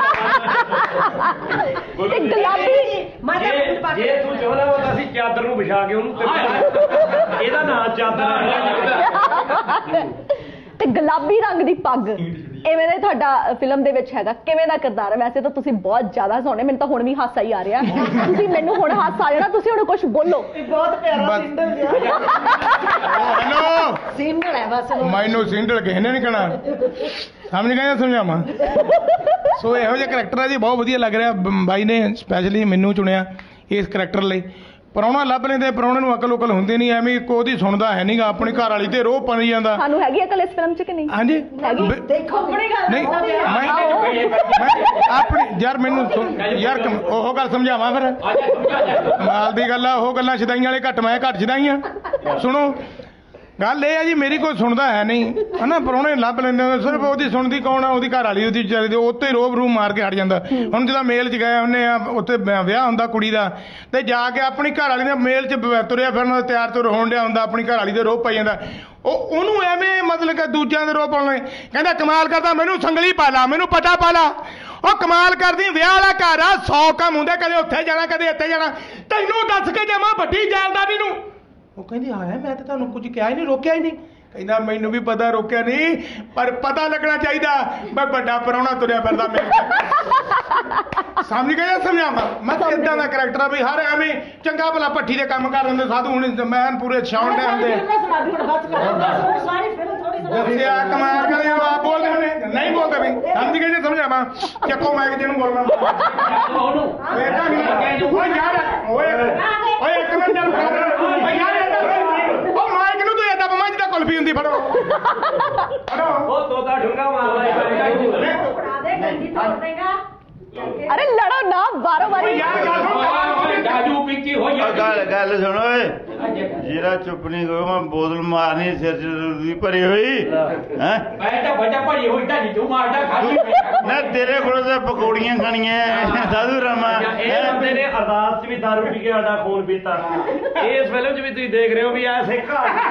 A: ਤੇ ਗੁਲਾਬੀ
B: ਜੇ ਤੂੰ ਚਾਹੁੰਦਾ ਵਾ ਤਾਂ ਅਸੀਂ ਚਾਦਰ ਨੂੰ ਵਿਛਾ ਕੇ ਉਹਨੂੰ ਇਹਦਾ ਨਾਂ ਚਾਦਰ ਹੈ।
A: ਤੇ ਗੁਲਾਬੀ ਰੰਗ ਦੀ ਪੱਗ ਇਵੇਂ ਦਾ ਤੁਹਾਡਾ ਫਿਲਮ ਦੇ ਵਿੱਚ ਹੈਗਾ ਕਿਵੇਂ ਦਾ ਕਿਰਦਾਰ ਹੈ ਵੈਸੇ ਤਾਂ ਤੁਸੀਂ ਬਹੁਤ ਜ਼ਿਆਦਾ ਸੋਹਣੇ ਮੈਨੂੰ ਤਾਂ ਹੁਣ ਵੀ ਹਾਸਾ ਹੀ ਆ ਰਿਹਾ ਤੁਸੀਂ ਮੈਨੂੰ ਹੁਣ ਹਾਸਾ ਆ ਜਾਣਾ ਤੁਸੀਂ ਹੁਣ ਕੁਝ ਬੋਲੋ
E: ਬਹੁਤ ਪਿਆਰਾ ਸਿੰਡਲ ਜਿਹਾ
G: ਹੈਲੋ
E: ਸਿੰਡਲ ਹੈ ਬਸ
G: ਮੈਨੂੰ ਸਿੰਡਲ ਕਿਸੇ ਨੇ ਨਹੀਂ ਕਹਿਣਾ ਸਮਝ ਗਏ ਸਮਝਾਵਾਂ ਸੋ ਇਹੋ ਜਿਹਾ ਕਰੈਕਟਰ ਹੈ ਜੀ ਬਹੁਤ ਵਧੀਆ ਲੱਗ ਰਿਹਾ ਬਾਈ ਨੇ ਸਪੈਸ਼ਲੀ ਮੈਨੂੰ ਚੁਣਿਆ ਇਸ ਕਰੈਕਟਰ ਲਈ ਪ੍ਰਾਹੁਣਾ ਲੱਭ ਲੈਂਦੇ ਪ੍ਰਾਹੁਣੇ ਨੂੰ ਅਕਲ ਉਕਲ ਹੁੰਦੀ ਨਹੀਂ ਐਵੇਂ ਉਹਦੀ ਸੁਣਦਾ ਹੈ ਨਹੀਂਗਾ ਆਪਣੀ ਘਰ ਵਾਲੀ ਤੇ ਰੋਹ ਪਾਈ ਜਾਂਦਾ
A: ਸਾਨੂੰ ਹੈਗੀ ਅਕਲ ਇਸ ਫਿਲਮ 'ਚ ਕਿ ਨਹੀਂ
G: ਹਾਂਜੀ
E: ਦੇਖੋ ਆਪਣੀ ਗੱਲ
G: ਨਹੀਂ ਮੈਂ ਆਪਣੀ ਯਾਰ ਮੈਨੂੰ ਯਾਰ ਉਹ ਗੱਲ ਸਮਝਾਵਾਂ ਫਿਰ ਕਮਾਲ ਦੀ ਗੱਲ ਆ ਉਹ ਗੱਲਾਂ ਛਦਾਈਆਂ ਵਾਲੇ ਘੱਟ ਮੈਂ ਘੱਟ ਛਦਾਈਆਂ ਸੁਣੋ ਗੱਲ ਇਹ ਆ ਜੀ ਮੇਰੀ ਕੋਈ ਸੁਣਦਾ ਹੈ ਨਹੀਂ ਹਨਾ ਪ੍ਰਾਹੁਣੇ ਲੱਭ ਲੈਂਦੇ ਸਿਰਫ ਉਹਦੀ ਸੁਣਦੀ ਕੌਣ ਆ ਉਹਦੀ ਘਰ ਵਾਲੀ ਉਹਦੀ ਵਿਚਾਰੀ ਦੇ ਉੱਤੇ ਰੋਬ ਰੂ ਮਾਰ ਕੇ ਹਟ ਜਾਂਦਾ ਹੁਣ ਜਦੋਂ ਮੇਲ 'ਚ ਗਏ ਹੁੰਦੇ ਆ ਉੱਥੇ ਵਿਆਹ ਹੁੰਦਾ ਕੁੜੀ ਦਾ ਤੇ ਜਾ ਕੇ ਆਪਣੀ ਘਰ ਵਾਲੀ ਦੇ ਮੇਲ 'ਚ ਤੁਰਿਆ ਫਿਰਨ ਤਿਆਰ ਤੁਰ ਹੋਣ ਡਿਆ ਹੁੰਦਾ ਆਪਣੀ ਘਰ ਵਾਲੀ ਦੇ ਰੋਬ ਪਾਈ ਜਾਂਦਾ ਉਹਨੂੰ ਐਵੇਂ ਮਤਲਬ ਕਿ ਦੂਜਿਆਂ ਦੇ ਰੋਬ ਪਾਉਣੇ ਕਹਿੰਦਾ ਕਮਾਲ ਕਰਦਾ ਮੈਨੂੰ ਸੰਗਲੀ ਪਾ ਲਾ ਮੈਨੂੰ ਪਟਾ ਪਾ ਲਾ ਉਹ ਕਮਾਲ ਕਰਦੀ ਵਿਆਹ ਵਾਲਾ ਘਰ ਆ 100 ਕੰਮ ਹੁੰਦੇ ਕਦੇ ਉੱਥੇ ਜਾਣਾ ਕਦੇ ਇੱਥੇ ਜਾਣਾ ਤੈਨੂੰ ਦੱਸ ਕੇ ਜਾਵਾਂ ਵੱਡੀ ਜਾਇਦਾਦੀ ਨੂੰ ਉਹ ਕਹਿੰਦੀ ਆਇਆ ਮੈਂ ਤਾਂ ਤੁਹਾਨੂੰ ਕੁਝ ਕਿਹਾ ਹੀ ਨਹੀਂ ਰੋਕਿਆ ਹੀ ਨਹੀਂ ਕਹਿੰਦਾ ਮੈਨੂੰ ਵੀ ਪਤਾ ਰੋਕਿਆ ਨਹੀਂ ਪਰ ਪਤਾ ਲੱਗਣਾ ਚਾਹੀਦਾ ਮੈਂ ਵੱਡਾ ਪ੍ਰਾਹੁਣਾ ਤੁਰਿਆ ਫਿਰਦਾ ਮੇਰੇ ਸਮਝ ਗਏ ਸਮਝਾਵਾਂ ਮੈਂ ਇਦਾਂ ਦਾ ਕਰੈਕਟਰ ਆ ਵੀ ਹਰ ਐਵੇਂ ਚੰਗਾ ਭਲਾ ਭੱਠੀ ਦੇ ਕੰਮ ਕਰ ਦਿੰਦੇ ਸਾਧੂ ਹੁਣ ਮੈਂ ਪੂਰੇ ਛਾਉਣ ਦੇ ਹੁੰਦੇ ਦੱਸਿਆ ਕਮਾਲ ਕਰੇ ਆਪ ਬੋਲਦੇ ਹੋਣੇ ਨਹੀਂ ਬੋਲਦੇ ਵੀ ਸਮਝ ਗਏ ਜੇ ਸਮਝਾਵਾਂ ਚੱਕੋ ਮੈਂ ਜਿਹਨੂੰ ਬੋਲਣਾ ਓਏ ਯਾਰ ਓਏ ਇੱਕ ਮਿੰਟ ਚੱਲ ਓਏ ਯਾਰ ਉਹ ਮਾਈਕ ਨੂੰ ਤੂੰ ਏਦਾਂ ਬਮਾਂ ਜਿੱਦਾਂ ਕੁਲਫੀ ਹੁੰਦੀ ਫੜੋ
B: ਉਹ ਤੋਤਾ ਢੁੰਗਾ
A: ਅਰੇ ਲੜੋ ਨਾ ਬਾਰੋ ਬਾਰੀ
C: ਦਾਦੂ ਪਿੱਛੇ ਹੋ
H: ਗੱਲ ਸੁਣ ਓਏ ਜਿਹੜਾ ਚੁੱਪ ਨਹੀਂ ਕਰੋ ਮੈਂ ਬੋਤਲ ਮਾਰਨੀ ਸਿਰ ਚ ਭਰੀ ਹੋਈ ਹੈ
C: ਮੈਂ ਤਾਂ ਵੱਡਾ ਭਰੀ ਹੋਈ ਤਾਂ ਨਹੀਂ ਤੂੰ ਮਾਰਦਾ ਖਾਲੀ
H: ਨਾ ਤੇਰੇ ਕੋਲ ਤਾਂ ਪਕੌੜੀਆਂ ਖਾਣੀਆਂ ਸਾਧੂ ਰਾਮਾ
B: ਇਹ ਬੰਦੇ ਨੇ ਅਰਦਾਸ 'ਚ ਵੀ ਦਾਰੂ ਪੀ ਕੇ ਸਾਡਾ ਖੂਨ ਪੀਤਾ ਇਸ ਫਿਲਮ 'ਚ ਵੀ ਤੁਸੀਂ ਦੇਖ ਰਹੇ ਹੋ ਵੀ ਐਸੇ